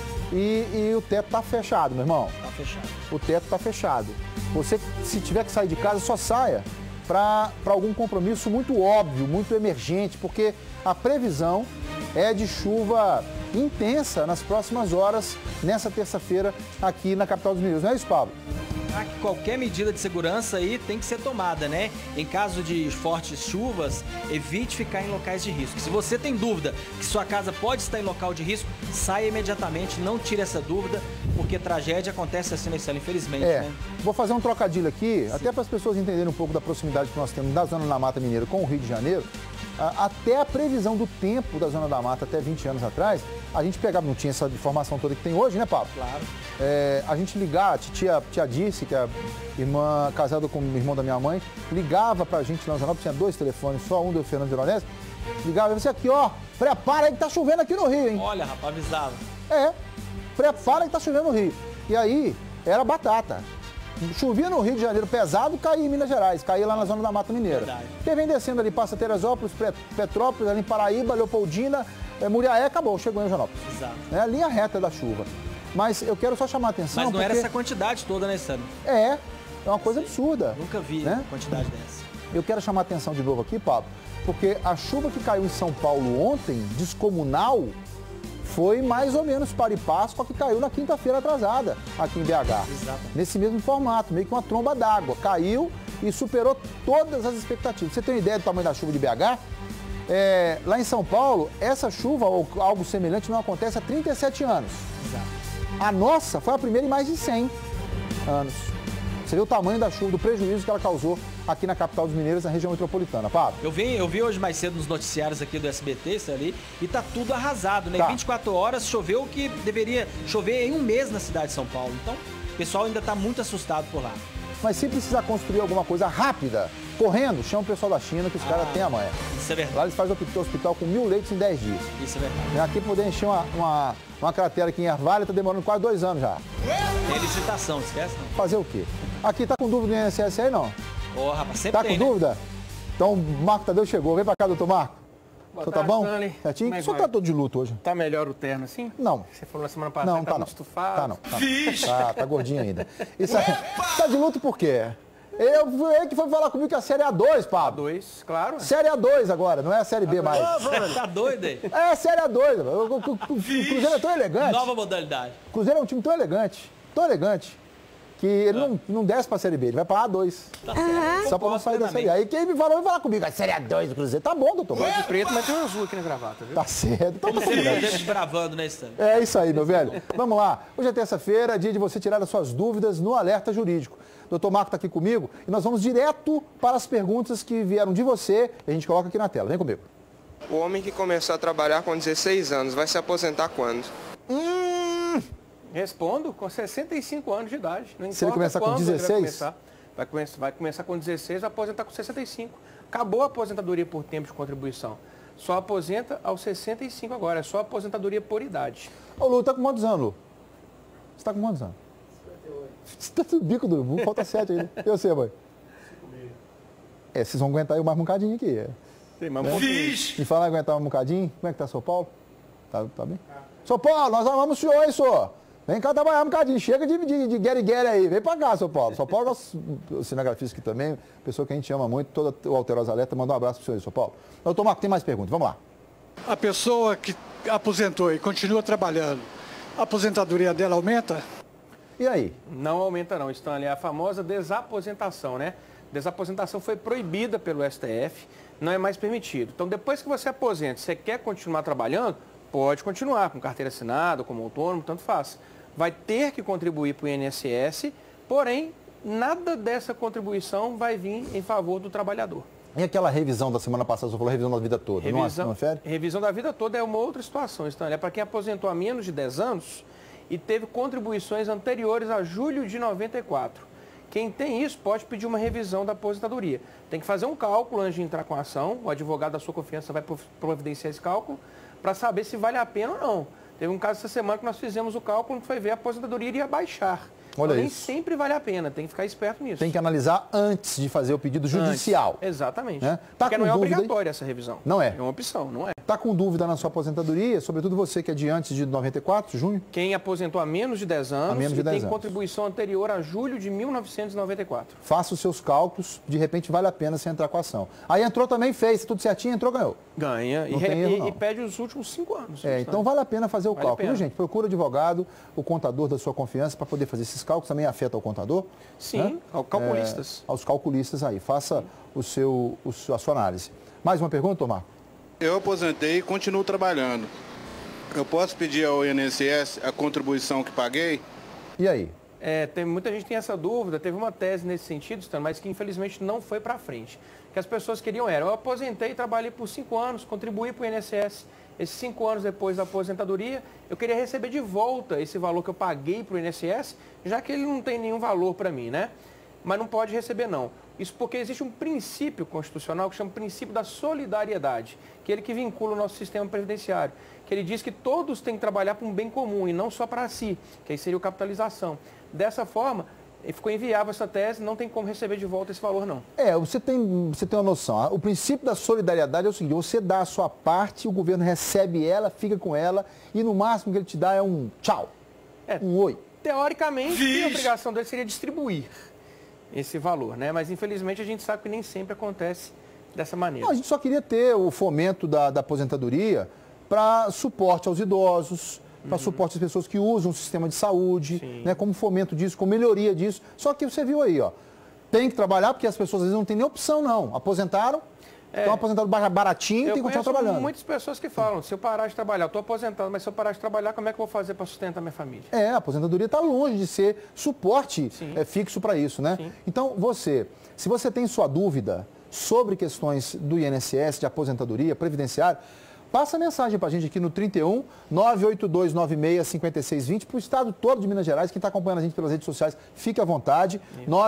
E o teto tá fechado, meu irmão. Tá fechado. O teto tá fechado. Você, se tiver que sair de casa, só saia para algum compromisso muito óbvio, muito emergente, porque a previsão é de chuva intensa nas próximas horas, nessa terça-feira, aqui na capital dos Mineiros. Não é isso, Pablo? Qualquer medida de segurança aí tem que ser tomada, né? Em caso de fortes chuvas, evite ficar em locais de risco. Se você tem dúvida que sua casa pode estar em local de risco, saia imediatamente, não tire essa dúvida, porque tragédia acontece assim nesse ano, infelizmente, né? Vou fazer um trocadilho aqui, até para as pessoas entenderem um pouco da proximidade que nós temos da Zona da Mata Mineira com o Rio de Janeiro. Até a previsão do tempo da Zona da Mata, até 20 anos atrás, a gente pegava, não tinha essa informação toda que tem hoje, né, Pablo? Claro. A gente ligava, tia Dirce, que é irmã casada com o irmão da minha mãe, ligava pra gente lá no jornal, tinha 2 telefones, só um do Fernando Veronese, ligava e disse aqui, ó, prepara aí que tá chovendo aqui no Rio, hein? Olha, rapaz, avisava. Prepara que tá chovendo no Rio. E aí, era batata. Chovia no Rio de Janeiro pesado, caía em Minas Gerais, caía lá na Zona da Mata Mineira. Quem vem descendo ali, passa Teresópolis, Petrópolis, ali em Paraíba, Leopoldina, Muriaé, acabou, chegou em Joanópolis. Exato. É a linha reta da chuva. Mas eu quero só chamar a atenção. Mas não era essa quantidade toda, né, Sandro? É uma coisa absurda. Nunca vi quantidade dessa. Eu quero chamar a atenção de novo aqui, Pablo, porque a chuva que caiu em São Paulo ontem, descomunal, foi mais ou menos par e passo com a que caiu na quinta-feira atrasada, aqui em BH. Exato. Nesse mesmo formato, meio que uma tromba d'água. Caiu e superou todas as expectativas. Você tem uma ideia do tamanho da chuva de BH? Lá em São Paulo, essa chuva ou algo semelhante não acontece há 37 anos. Exato. A nossa foi a primeira em mais de 100 anos. Você vê o tamanho da chuva, do prejuízo que ela causou aqui na capital dos Mineiros, na região metropolitana. Pablo? Eu vi hoje mais cedo nos noticiários aqui do SBT, isso ali, e tá tudo arrasado, né? Em 24 horas choveu o que deveria chover em um mês na cidade de São Paulo. Então, o pessoal ainda tá muito assustado por lá. Mas se precisar construir alguma coisa rápida, correndo, chama o pessoal da China, que os caras têm a manha. Isso é verdade. Lá eles fazem o hospital com 1000 leitos em 10 dias. Isso é verdade. Aqui poder encher uma cratera aqui em Ervalha, tá demorando quase 2 anos já. Tem licitação, esquece não. Fazer o quê? Aqui, tá com dúvida no INSS aí, não? Rapaz, sempre tá tem, com dúvida? Então, o Marco Tadeu chegou. Vem pra cá, doutor Marco. Boa Tá tarde, bom? Stanley. Certinho? Como é O senhor que tá vai? todo de luto hoje? Tá melhor o terno assim? Não. Você falou na semana passada Não, que tá tá não. muito estufado. Tá não. Tá gordinho ainda. Isso aí, tá de luto por quê? Ele que foi falar comigo que a Série A2, Pablo. A2, claro. Série A2 agora, não é a Série B mais. Tá doido aí? É Série A2. O Cruzeiro é tão elegante. Nova modalidade. O Cruzeiro é um time tão elegante, que ele não desce pra Série B, ele vai pra A2. Tá certo. Só pra não sair da Série A. E quem me falou, vai falar comigo, a Série A2 do Cruzeiro. Tá bom, doutor. De preto, mas tem um azul aqui na gravata, viu? Tá certo. Então tá Sempre bravando, né, Stanley? É isso aí, meu velho. Vamos lá. Hoje é terça-feira, dia de você tirar as suas dúvidas no Alerta Jurídico. Doutor Marco está aqui comigo e nós vamos direto para as perguntas que vieram de você e a gente coloca aqui na tela. Vem comigo. O homem que começou a trabalhar com 16 anos vai se aposentar quando? Respondo com 65 anos de idade. Não Se ele começar com quando ele 16? vai começar com 16, vai aposentar com 65. Acabou a aposentadoria por tempo de contribuição. Só aposenta aos 65 agora, é só aposentadoria por idade. Ô Lu, tá com quantos anos, Lu? Você está com quantos anos? 58. Você está tudo bico do urubu, falta 7 ainda. E você, mãe? Vocês vão aguentar aí mais um bocadinho aqui. Tem mais um pouquinho. Me fala, aguentar um bocadinho. Como é que tá, São Paulo? Tá bem? São Paulo, nós amamos o senhor, hein, senhor? Vem cá trabalhar um bocadinho. Chega de guerre aí. Vem pra cá, São Paulo. São Paulo, nosso cinegrafista aqui também, pessoa que a gente ama muito, toda o Alterosa Alerta, manda um abraço pro senhor aí, São Paulo. Doutor Marco, tem mais perguntas. Vamos lá. A pessoa que aposentou e continua trabalhando, a aposentadoria dela aumenta? E aí? Não aumenta não, Stanley. É a famosa desaposentação, né? Desaposentação foi proibida pelo STF, não é mais permitido. Então, depois que você aposenta, você quer continuar trabalhando, pode continuar com carteira assinada, como autônomo, tanto faz. Vai ter que contribuir para o INSS, porém, nada dessa contribuição vai vir em favor do trabalhador. E aquela revisão da semana passada, você falou revisão da vida toda, Revisão da vida toda é uma outra situação, Stanley. É para quem aposentou há menos de 10 anos e teve contribuições anteriores a julho de 94. Quem tem isso pode pedir uma revisão da aposentadoria. Tem que fazer um cálculo antes de entrar com a ação. O advogado da sua confiança vai providenciar esse cálculo para saber se vale a pena ou não. Teve um caso essa semana que nós fizemos o cálculo que foi ver a aposentadoria iria baixar. Olha Nem isso. sempre vale a pena, tem que ficar esperto nisso. Tem que analisar antes de fazer o pedido judicial. Exatamente. Né? Porque não é obrigatória essa revisão. Não é? É uma opção, não é? Está com dúvida na sua aposentadoria, sobretudo você que é de antes de 94, junho? Quem aposentou há menos de 10 anos menos de 10 tem anos. Contribuição anterior a julho de 1994. Faça os seus cálculos, de repente vale a pena você entrar com a ação. Aí entrou também, fez tudo certinho, entrou, ganhou. Ganha e pede os últimos 5 anos. Então vale a pena fazer o cálculo. Gente, procura o advogado, o contador da sua confiança para poder fazer esses cálculos. Também afeta o contador? Sim, né? Aos calculistas. Aos calculistas aí. Faça a sua análise. Mais uma pergunta, Marco? Eu aposentei e continuo trabalhando. Eu posso pedir ao INSS a contribuição que paguei? E aí? Muita gente tem essa dúvida. Teve uma tese nesse sentido, Stan, mas que infelizmente não foi para frente. O que as pessoas queriam era, eu aposentei e trabalhei por 5 anos, contribuí para o INSS. Esses 5 anos depois da aposentadoria, eu queria receber de volta esse valor que eu paguei para o INSS, já que ele não tem nenhum valor para mim, né? Mas não pode receber, não. Isso porque existe um princípio constitucional que chama princípio da solidariedade, que é ele que vincula o nosso sistema previdenciário, que ele diz que todos têm que trabalhar para um bem comum e não só para si, que aí seria a capitalização. Dessa forma, ficou inviável essa tese, não tem como receber de volta esse valor, não. Você tem uma noção. O princípio da solidariedade é o seguinte, você dá a sua parte, o governo recebe ela, fica com ela, e no máximo que ele te dá é um tchau, um oi. Teoricamente, a obrigação dele seria distribuir esse valor, né? Mas infelizmente a gente sabe que nem sempre acontece dessa maneira. Não, a gente só queria ter o fomento da aposentadoria para suporte aos idosos, para suporte às pessoas que usam o sistema de saúde, né, como fomento disso, como melhoria disso. Só que você viu aí, ó, tem que trabalhar porque as pessoas às vezes não têm nem opção, não. Aposentaram, estão aposentados baratinho, tem que continuar trabalhando. Eu muitas pessoas que falam, se eu parar de trabalhar, eu estou aposentado, mas se eu parar de trabalhar, como é que eu vou fazer para sustentar minha família? A aposentadoria está longe de ser suporte fixo para isso, né? Sim. Então, se você tem sua dúvida sobre questões do INSS, de aposentadoria, previdenciário, passa a mensagem para a gente aqui no 31 98296 5620 para o estado todo de Minas Gerais. Quem está acompanhando a gente pelas redes sociais, fique à vontade.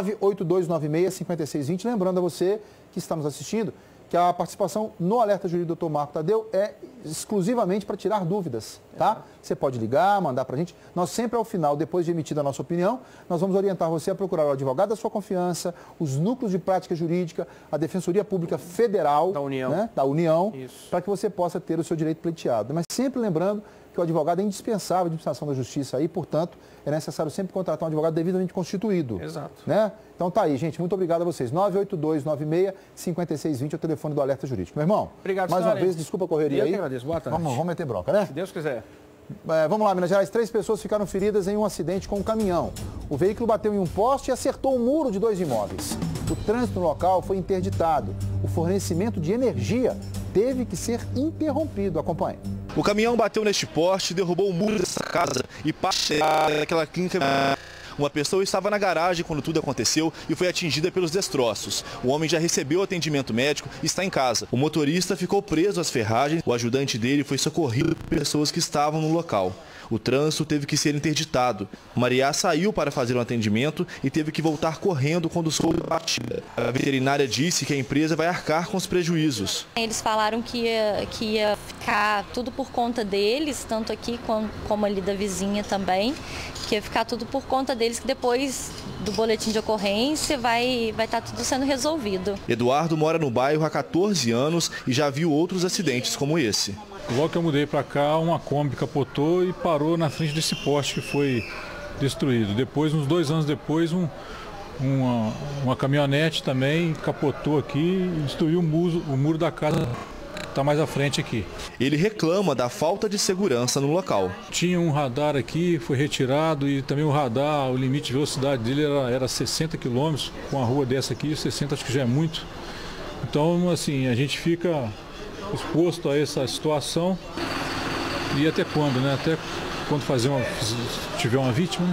98296 5620. Lembrando a você que está nos assistindo que a participação no Alerta Jurídico do Dr. Marco Tadeu é exclusivamente para tirar dúvidas, tá? Você pode ligar, mandar para a gente. Nós sempre ao final, depois de emitida a nossa opinião, nós vamos orientar você a procurar o advogado da sua confiança, os núcleos de prática jurídica, a Defensoria Pública Federal da União, para que você possa ter o seu direito pleiteado. Mas sempre lembrando que o advogado é indispensável de administração da justiça aí, portanto, é necessário sempre contratar um advogado devidamente constituído. Exato. Né? Então tá aí, gente. Muito obrigado a vocês. 98296-5620 é o telefone do Alerta Jurídico. Meu irmão, obrigado, mais uma vez, desculpa a correria aí. Eu que agradeço. Boa tarde. Vamos meter bronca, né? Se Deus quiser. Vamos lá, Minas Gerais. 3 pessoas ficaram feridas em um acidente com um caminhão. O veículo bateu em um poste e acertou o muro de 2 imóveis. O trânsito no local foi interditado. O fornecimento de energia teve que ser interrompido. Acompanhe. O caminhão bateu neste poste, derrubou o muro dessa casa e parte daquela clínica. Uma pessoa estava na garagem quando tudo aconteceu e foi atingida pelos destroços. O homem já recebeu atendimento médico e está em casa. O motorista ficou preso às ferragens, o ajudante dele foi socorrido por pessoas que estavam no local. O trânsito teve que ser interditado. Maria saiu para fazer um atendimento e teve que voltar correndo quando soube da batida. A veterinária disse que a empresa vai arcar com os prejuízos. Eles falaram que ia ficar tudo por conta deles, tanto aqui como ali da vizinha também, que ia ficar tudo por conta deles, que depois do boletim de ocorrência vai estar tudo sendo resolvido. Eduardo mora no bairro há 14 anos e já viu outros acidentes como esse. Logo que eu mudei para cá, uma Kombi capotou e parou na frente desse poste que foi destruído. Depois, uns 2 anos depois, uma caminhonete também capotou aqui e destruiu o muro da casa que está mais à frente aqui. Ele reclama da falta de segurança no local. Tinha um radar aqui, foi retirado e também o radar, o limite de velocidade dele era 60 km, com uma rua dessa aqui, 60 acho que já é muito. Então, assim, a gente fica exposto a essa situação e até quando, né? Até quando tiver uma vítima,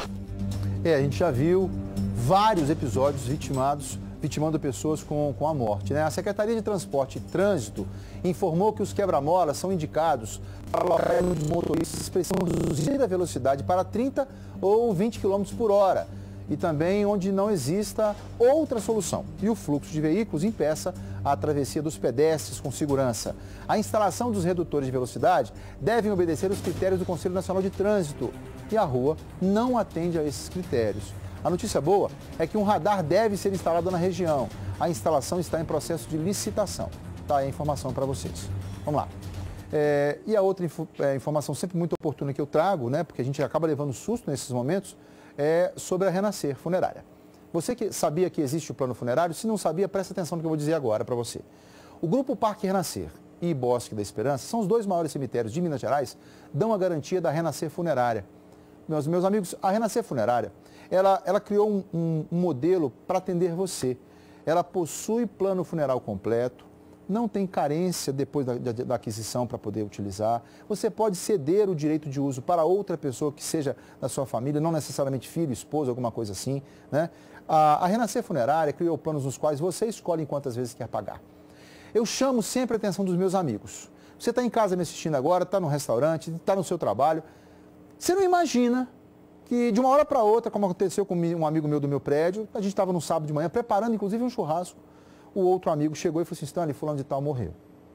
né? A gente já viu vários episódios vitimando pessoas com a morte, né? A Secretaria de Transporte e Trânsito informou que os quebra-molas são indicados para locais onde os motoristas precisam reduzir a velocidade para 30 ou 20 km por hora. E também onde não exista outra solução e o fluxo de veículos impeça a travessia dos pedestres com segurança. A instalação dos redutores de velocidade devem obedecer os critérios do Conselho Nacional de Trânsito e a rua não atende a esses critérios. A notícia boa é que um radar deve ser instalado na região. A instalação está em processo de licitação. Tá aí a informação para vocês. Vamos lá. E a outra informação sempre muito oportuna que eu trago, né, porque a gente acaba levando susto nesses momentos, é sobre a Renascer Funerária. Você que sabia que existe o plano funerário? Se não sabia, presta atenção no que eu vou dizer agora para você. O Grupo Parque Renascer e Bosque da Esperança são os 2 maiores cemitérios de Minas Gerais, dão a garantia da Renascer Funerária. Meus amigos, a Renascer Funerária, ela criou um modelo para atender você. Ela possui plano funeral completo, não tem carência depois da aquisição para poder utilizar. Você pode ceder o direito de uso para outra pessoa que seja da sua família, não necessariamente filho, esposa, alguma coisa assim, né? A Renascer Funerária criou planos nos quais você escolhe quantas vezes quer pagar. Eu chamo sempre a atenção dos meus amigos. Você está em casa me assistindo agora, está no restaurante, está no seu trabalho. Você não imagina que de uma hora para outra, como aconteceu com um amigo meu do meu prédio, a gente estava no sábado de manhã preparando inclusive um churrasco. O outro amigo chegou e falou assim: Stanley, fulano de tal morreu.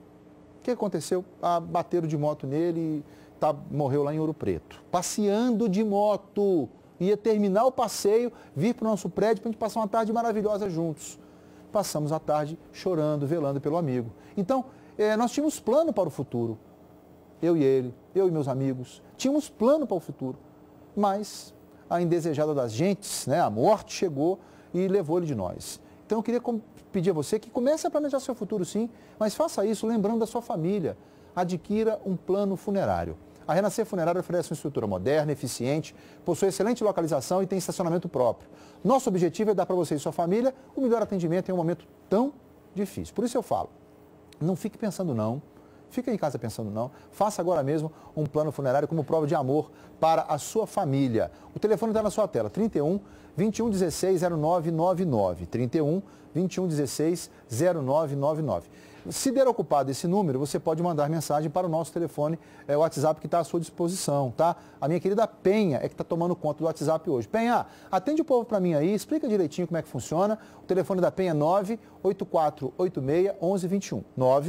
O que aconteceu? Bateram de moto nele e morreu lá em Ouro Preto. Passeando de moto. Ia terminar o passeio, vir para o nosso prédio para a gente passar uma tarde maravilhosa juntos. Passamos a tarde chorando, velando pelo amigo. Então, nós tínhamos plano para o futuro. Eu e ele, eu e meus amigos, tínhamos plano para o futuro. Mas a indesejada das gentes, né, a morte chegou e levou ele de nós. Então eu queria pedir a você que comece a planejar seu futuro sim, mas faça isso lembrando da sua família. Adquira um plano funerário. A Renascer Funerária oferece uma estrutura moderna, eficiente, possui excelente localização e tem estacionamento próprio. Nosso objetivo é dar para você e sua família o melhor atendimento em um momento tão difícil. Por isso eu falo, não fique pensando não. Fica em casa pensando não. Faça agora mesmo um plano funerário como prova de amor para a sua família. O telefone está na sua tela, 31 21 16 0999. 31 21 16 0999. Se der ocupado esse número, você pode mandar mensagem para o nosso telefone, o WhatsApp que está à sua disposição, tá? A minha querida Penha é que está tomando conta do WhatsApp hoje. Penha, atende o povo para mim aí, explica direitinho como é que funciona. O telefone da Penha é 98486 1121.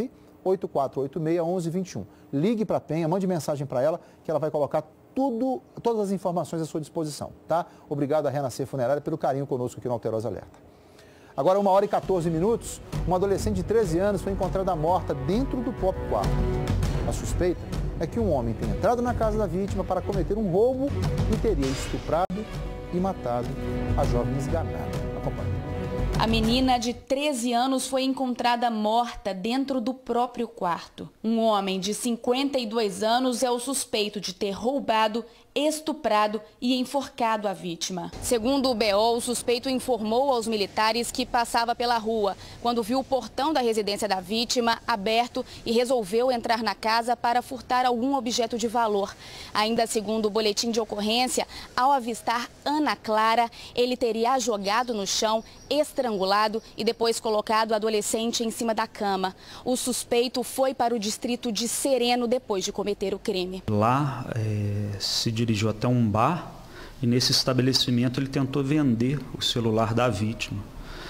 98486 1121. Ligue para a Penha, mande mensagem para ela, que ela vai colocar todas as informações à sua disposição, tá? Obrigado à Renascer Funerária pelo carinho conosco aqui no Alterosa Alerta. Agora, 1h14, uma adolescente de 13 anos foi encontrada morta dentro do próprio quarto. A suspeita é que um homem tenha entrado na casa da vítima para cometer um roubo e teria estuprado e matado a jovem esganada. Acompanhe. A menina de 13 anos foi encontrada morta dentro do próprio quarto. Um homem de 52 anos é o suspeito de ter roubado, estuprado e enforcado a vítima. Segundo o BO, o suspeito informou aos militares que passava pela rua quando viu o portão da residência da vítima aberto e resolveu entrar na casa para furtar algum objeto de valor. Ainda segundo o boletim de ocorrência, ao avistar Ana Clara, ele teria a jogado no chão, estrangulado e depois colocado a adolescente em cima da cama. O suspeito foi para o distrito de Sereno depois de cometer o crime. Lá se dirigiu até um bar e nesse estabelecimento ele tentou vender o celular da vítima.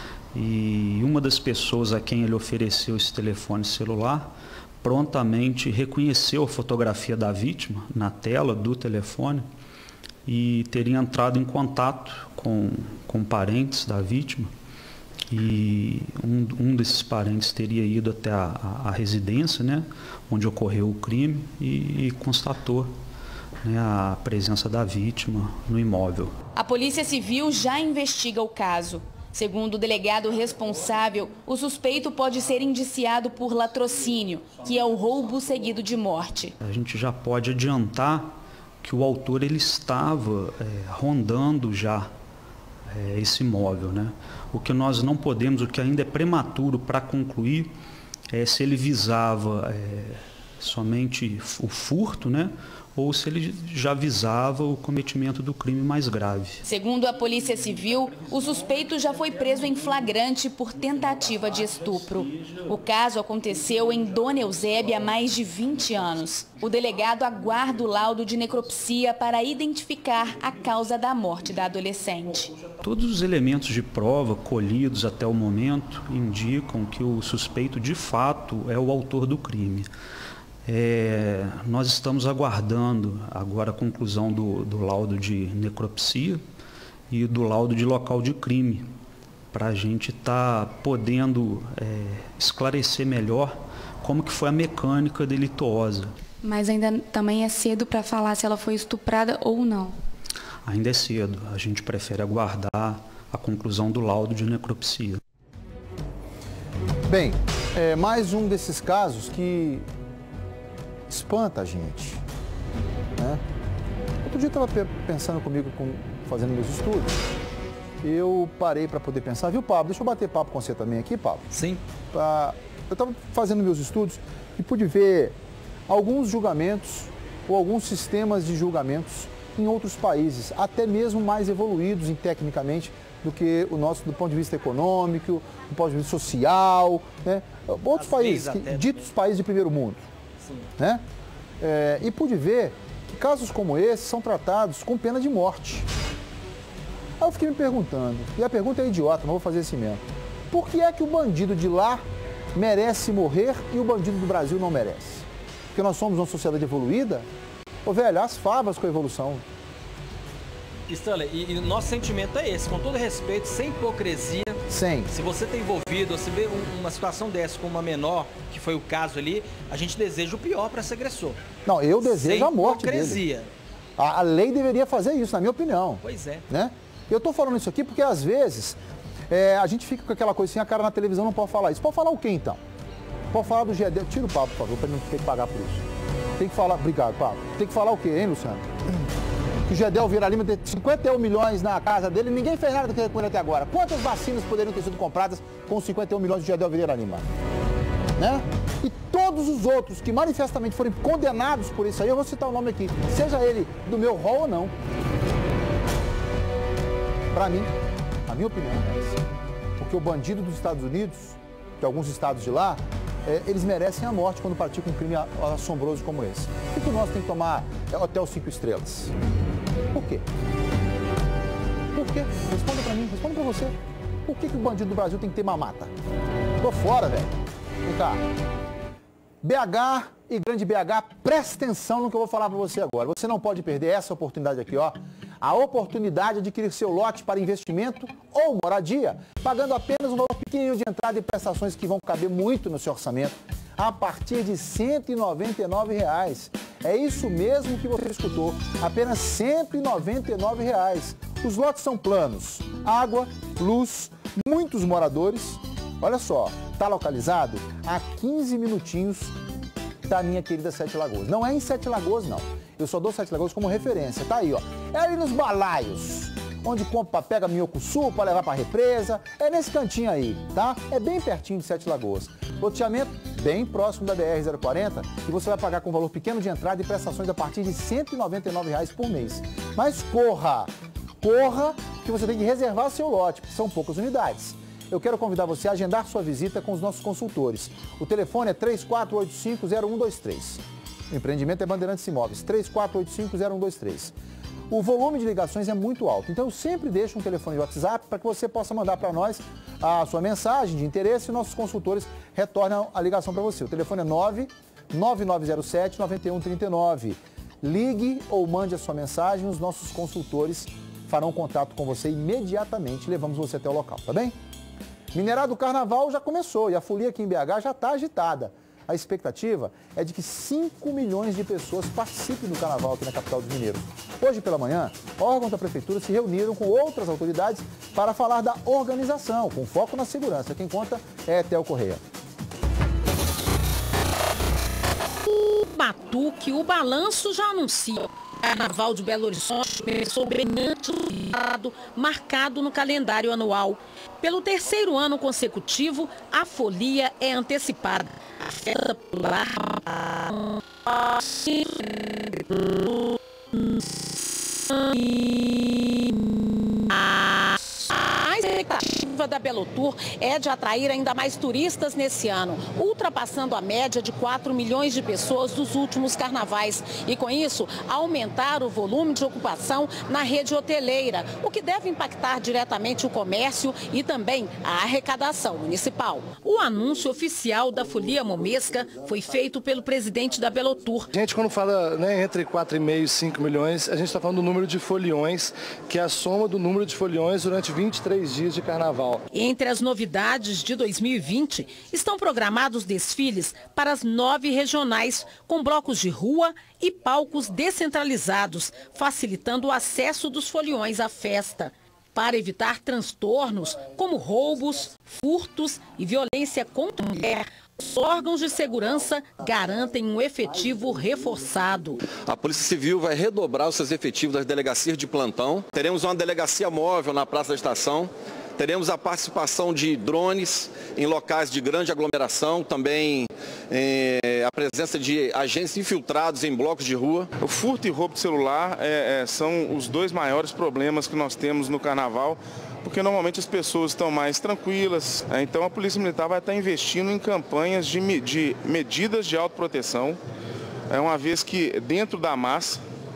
E uma das pessoas a quem ele ofereceu esse telefone celular prontamente reconheceu a fotografia da vítima na tela do telefone e teria entrado em contato com parentes da vítima. E um desses parentes teria ido até a residência, né, onde ocorreu o crime e constatou, né, a presença da vítima no imóvel. A Polícia Civil já investiga o caso. Segundo o delegado responsável, o suspeito pode ser indiciado por latrocínio, que é o roubo seguido de morte. A gente já pode adiantar que o autor ele estava rondando já esse imóvel, né? O que nós não podemos, o que ainda é prematuro para concluir, é se ele visava somente o furto, né? Ou se ele já visava o cometimento do crime mais grave. Segundo a Polícia Civil, o suspeito já foi preso em flagrante por tentativa de estupro. O caso aconteceu em Dona Eusébia há mais de 20 anos. O delegado aguarda o laudo de necropsia para identificar a causa da morte da adolescente. Todos os elementos de prova colhidos até o momento indicam que o suspeito de fato é o autor do crime. Nós estamos aguardando agora a conclusão do laudo de necropsia e do laudo de local de crime, para a gente estar podendo esclarecer melhor como que foi a mecânica delituosa. Mas ainda também é cedo para falar se ela foi estuprada ou não. Ainda é cedo, a gente prefere aguardar a conclusão do laudo de necropsia. Bem, mais um desses casos que espanta a gente, né? Outro dia eu estava pensando comigo, fazendo meus estudos, eu parei para poder pensar, viu, Pablo? Deixa eu bater papo com você também aqui, Pablo. Sim. Eu estava fazendo meus estudos e pude ver alguns julgamentos ou alguns sistemas de julgamentos em outros países, até mesmo mais evoluídos tecnicamente do que o nosso, do ponto de vista econômico, do ponto de vista social, né? Outros países, ditos países de primeiro mundo. Né? E pude ver que casos como esse são tratados com pena de morte. Aí eu fiquei me perguntando, e a pergunta é idiota, mas vou fazer assim mesmo. Por que é que o bandido de lá merece morrer e o bandido do Brasil não merece? Porque nós somos uma sociedade evoluída? Ô velho, as favas com a evolução. Stanley, e o nosso sentimento é esse, com todo respeito, sem hipocrisia. Sem. Se você está envolvido, se vê uma situação dessa com uma menor, que foi o caso ali, a gente deseja o pior para esse agressor. Não, eu desejo a morte dele. Hipocrisia. A lei deveria fazer isso, na minha opinião. Pois é. Né? Eu estou falando isso aqui porque, às vezes, a gente fica com aquela coisa assim, a cara na televisão não pode falar isso. Pode falar o quê, então? Pode falar do Gedel. Tira o Pablo, por favor, para ele não ter que pagar por isso. Tem que falar... Obrigado, Pablo. Tem que falar o quê, hein, Luciano? Que o Gedel Vieira Lima tem 51 milhões na casa dele, ninguém fez nada com ele até agora. Quantas vacinas poderiam ter sido compradas com 51 milhões de Gedel Vieira Lima? Né? E todos os outros que manifestamente forem condenados por isso aí, eu vou citar o nome aqui, seja ele do meu rol ou não. Para mim, a minha opinião é essa. Porque o bandido dos Estados Unidos, de alguns estados de lá, eles merecem a morte quando praticam um crime assombroso como esse. Por que nós temos que tomar hotel 5 estrelas? Por quê? Por quê? Responda pra mim, responda pra você. Por que o bandido do Brasil tem que ter mamata? Tô fora, velho. Vem cá. BH e Grande BH, presta atenção no que eu vou falar pra você agora. Você não pode perder essa oportunidade aqui, ó. A oportunidade de adquirir seu lote para investimento ou moradia, pagando apenas um valor pequenininho de entrada e prestações que vão caber muito no seu orçamento, a partir de R$ 199. É isso mesmo que você escutou, apenas R$ 199. Os lotes são planos, água, luz, muitos moradores. Olha só, está localizado a 15 minutinhos da minha querida Sete Lagoas. Não é em Sete Lagoas, não. Eu só dou Sete Lagoas como referência. Tá aí, ó. É ali nos balaios, onde compra, pega minhocuçu para levar para a represa. É nesse cantinho aí, tá? É bem pertinho de Sete Lagoas. Loteamento bem próximo da BR-040 e você vai pagar com valor pequeno de entrada e prestações a partir de R$ 199 por mês. Mas corra que você tem que reservar seu lote, porque são poucas unidades. Eu quero convidar você a agendar sua visita com os nossos consultores. O telefone é 3485-0123. O empreendimento é Bandeirantes Imóveis, 3485-0123. O volume de ligações é muito alto, então eu sempre deixo um telefone de WhatsApp para que você possa mandar para nós a sua mensagem de interesse e nossos consultores retornam a ligação para você. O telefone é 99907-9139. Ligue ou mande a sua mensagem, os nossos consultores farão contato com você imediatamente e levamos você até o local, tá bem? Minerado Carnaval já começou e a folia aqui em BH já está agitada. A expectativa é de que 5 milhões de pessoas participem do carnaval aqui na capital dos mineiros. Hoje pela manhã, órgãos da prefeitura se reuniram com outras autoridades para falar da organização, com foco na segurança. Quem conta é Theo Correia. Batuque, o balanço já anuncia. O Carnaval de Belo Horizonte começou bem antes do feriado marcado no calendário anual. Pelo terceiro ano consecutivo, a folia é antecipada. A festa popular a expectativa da Belotour é de atrair ainda mais turistas nesse ano, ultrapassando a média de 4 milhões de pessoas dos últimos carnavais e, com isso, aumentar o volume de ocupação na rede hoteleira, o que deve impactar diretamente o comércio e também a arrecadação municipal. O anúncio oficial da folia momesca foi feito pelo presidente da Belotour. A gente, quando fala, né, entre 4,5 e 5 milhões, a gente está falando do número de foliões, que é a soma do número de foliões durante 23 dias de carnaval. Entre as novidades de 2020, estão programados desfiles para as 9 regionais, com blocos de rua e palcos descentralizados, facilitando o acesso dos foliões à festa. Para evitar transtornos como roubos, furtos e violência contra a mulher, os órgãos de segurança garantem um efetivo reforçado. A Polícia Civil vai redobrar os seus efetivos das delegacias de plantão. Teremos uma delegacia móvel na Praça da Estação. Teremos a participação de drones em locais de grande aglomeração, também a presença de agentes infiltrados em blocos de rua. O furto e roubo de celular são os dois maiores problemas que nós temos no carnaval, porque normalmente as pessoas estão mais tranquilas. Então a Polícia Militar vai estar investindo em campanhas de medidas de autoproteção, uma vez que dentro da massa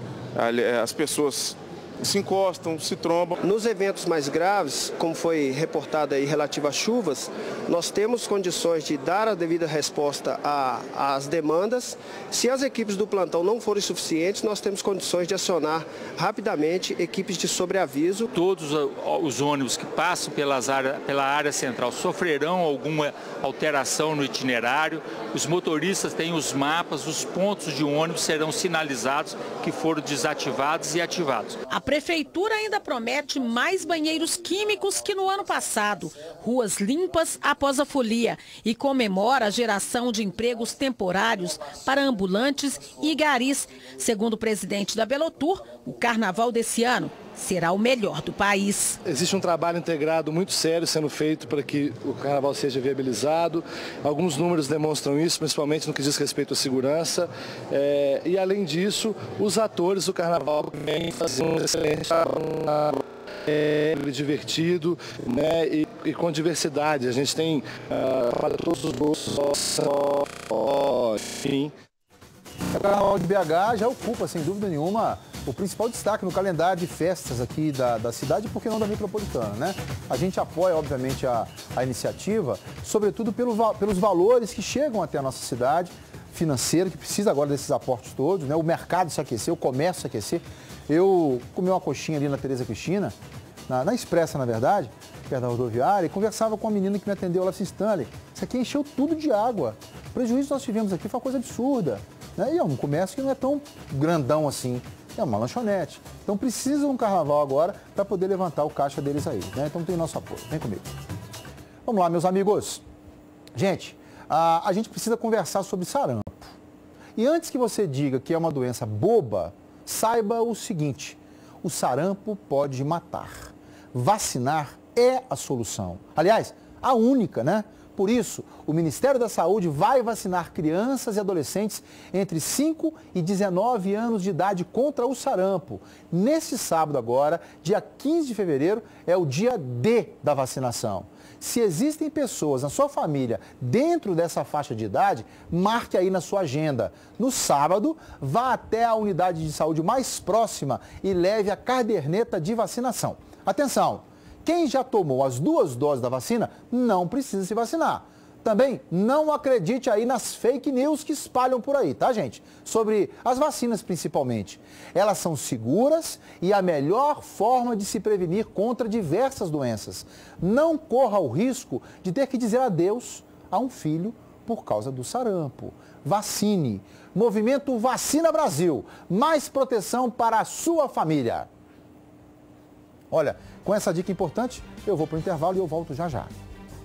as pessoas se encostam, se trombam. Nos eventos mais graves, como foi reportado aí relativo às chuvas, nós temos condições de dar a devida resposta às demandas. Se as equipes do plantão não forem suficientes, nós temos condições de acionar rapidamente equipes de sobreaviso. Todos os ônibus que passam pela área central sofrerão alguma alteração no itinerário. Os motoristas têm os mapas, os pontos de ônibus serão sinalizados que foram desativados e ativados. A Prefeitura ainda promete mais banheiros químicos que no ano passado, ruas limpas após a folia e comemora a geração de empregos temporários para ambulantes e garis. Segundo o presidente da Belotour, o carnaval desse ano será o melhor do país. Existe um trabalho integrado muito sério sendo feito para que o carnaval seja viabilizado. Alguns números demonstram isso, principalmente no que diz respeito à segurança. E, além disso, os atores do carnaval vêm fazendo um excelente trabalho. Divertido, né, e com diversidade. A gente tem para todos os bolsos, enfim. O Carnaval de BH já ocupa, sem dúvida nenhuma, o principal destaque no calendário de festas aqui da cidade, porque não da metropolitana, né? A gente apoia, obviamente, a iniciativa, sobretudo pelos valores que chegam até a nossa cidade, financeira, que precisa agora desses aportes todos, né? O mercado se aquecer, o comércio se aquecer. Eu comi uma coxinha ali na Tereza Cristina, na Expressa, na verdade, perto da rodoviária, e conversava com a menina que me atendeu lá, assim, Stanley, isso aqui encheu tudo de água. O prejuízo que nós tivemos aqui foi uma coisa absurda. Né? E é um comércio que não é tão grandão assim, é uma lanchonete. Então precisa de um carnaval agora para poder levantar o caixa deles aí. Né? Então tem nosso apoio. Vem comigo. Vamos lá, meus amigos. Gente, a gente precisa conversar sobre sarampo. E antes que você diga que é uma doença boba, saiba o seguinte: o sarampo pode matar. Vacinar é a solução. Aliás, a única, né? Por isso, o Ministério da Saúde vai vacinar crianças e adolescentes entre 5 e 19 anos de idade contra o sarampo. Nesse sábado agora, dia 15 de fevereiro, é o dia D da vacinação. Se existem pessoas na sua família dentro dessa faixa de idade, marque aí na sua agenda. No sábado, vá até a unidade de saúde mais próxima e leve a caderneta de vacinação. Atenção! Quem já tomou as 2 doses da vacina não precisa se vacinar. Também não acredite aí nas fake news que espalham por aí, tá, gente? Sobre as vacinas principalmente. Elas são seguras e a melhor forma de se prevenir contra diversas doenças. Não corra o risco de ter que dizer adeus a um filho por causa do sarampo. Vacine. Movimento Vacina Brasil. Mais proteção para a sua família. Olha, com essa dica importante, eu vou para o intervalo e eu volto já já.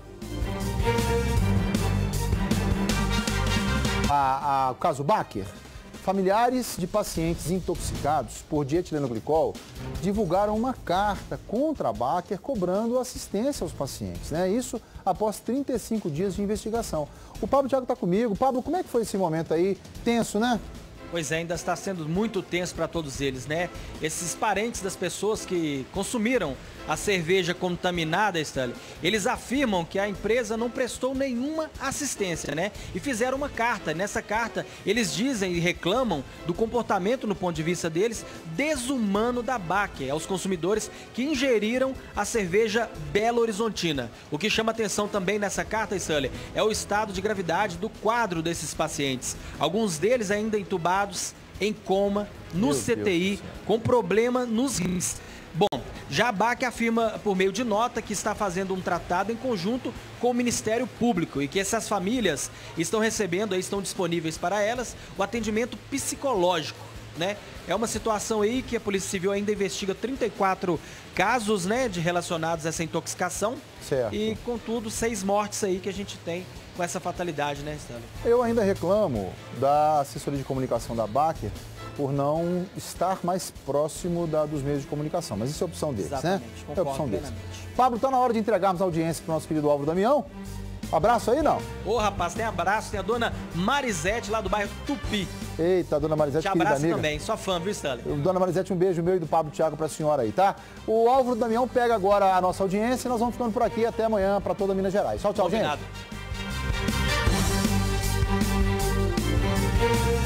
O caso Baker. Familiares de pacientes intoxicados por dietilenoglicol divulgaram uma carta contra a Baker cobrando assistência aos pacientes, né? Isso após 35 dias de investigação. O Pablo Thiago está comigo. Pablo, como é que foi esse momento aí? Tenso, né? Pois é, ainda está sendo muito tenso para todos eles, né? Esses parentes das pessoas que consumiram a cerveja contaminada, Stanley, eles afirmam que a empresa não prestou nenhuma assistência, né? E fizeram uma carta. Nessa carta, eles dizem e reclamam do comportamento, no ponto de vista deles, desumano da Baker aos consumidores que ingeriram a cerveja Belo Horizontina. O que chama atenção também nessa carta, Stanley, é o estado de gravidade do quadro desses pacientes. Alguns deles ainda entubados, em coma, no CTI, com problema nos rins. Bom, já a Baker afirma por meio de nota que está fazendo um tratado em conjunto com o Ministério Público e que essas famílias estão recebendo, estão disponíveis para elas, o atendimento psicológico, né? É uma situação aí que a Polícia Civil ainda investiga 34 casos, né, relacionados a essa intoxicação. Certo. E, contudo, 6 mortes aí que a gente tem com essa fatalidade, né, Stanley? Eu ainda reclamo da assessoria de comunicação da Baker por não estar mais próximo dos meios de comunicação. Mas isso é opção deles, exatamente, né? É opção deles. Plenamente. Pablo, está na hora de entregarmos a audiência para o nosso querido Álvaro Damião. Abraço aí, não? Ô, rapaz, tem abraço, tem a dona Marisete lá do bairro Tupi. Eita, dona Marisete, te querida abraço amiga. também, sua fã, viu, Stanley? Dona Marisete, um beijo meu e do Pablo Thiago para a senhora aí, tá? O Álvaro Damião pega agora a nossa audiência e nós vamos ficando por aqui até amanhã para toda Minas Gerais. Tchau, tchau, combinado, gente.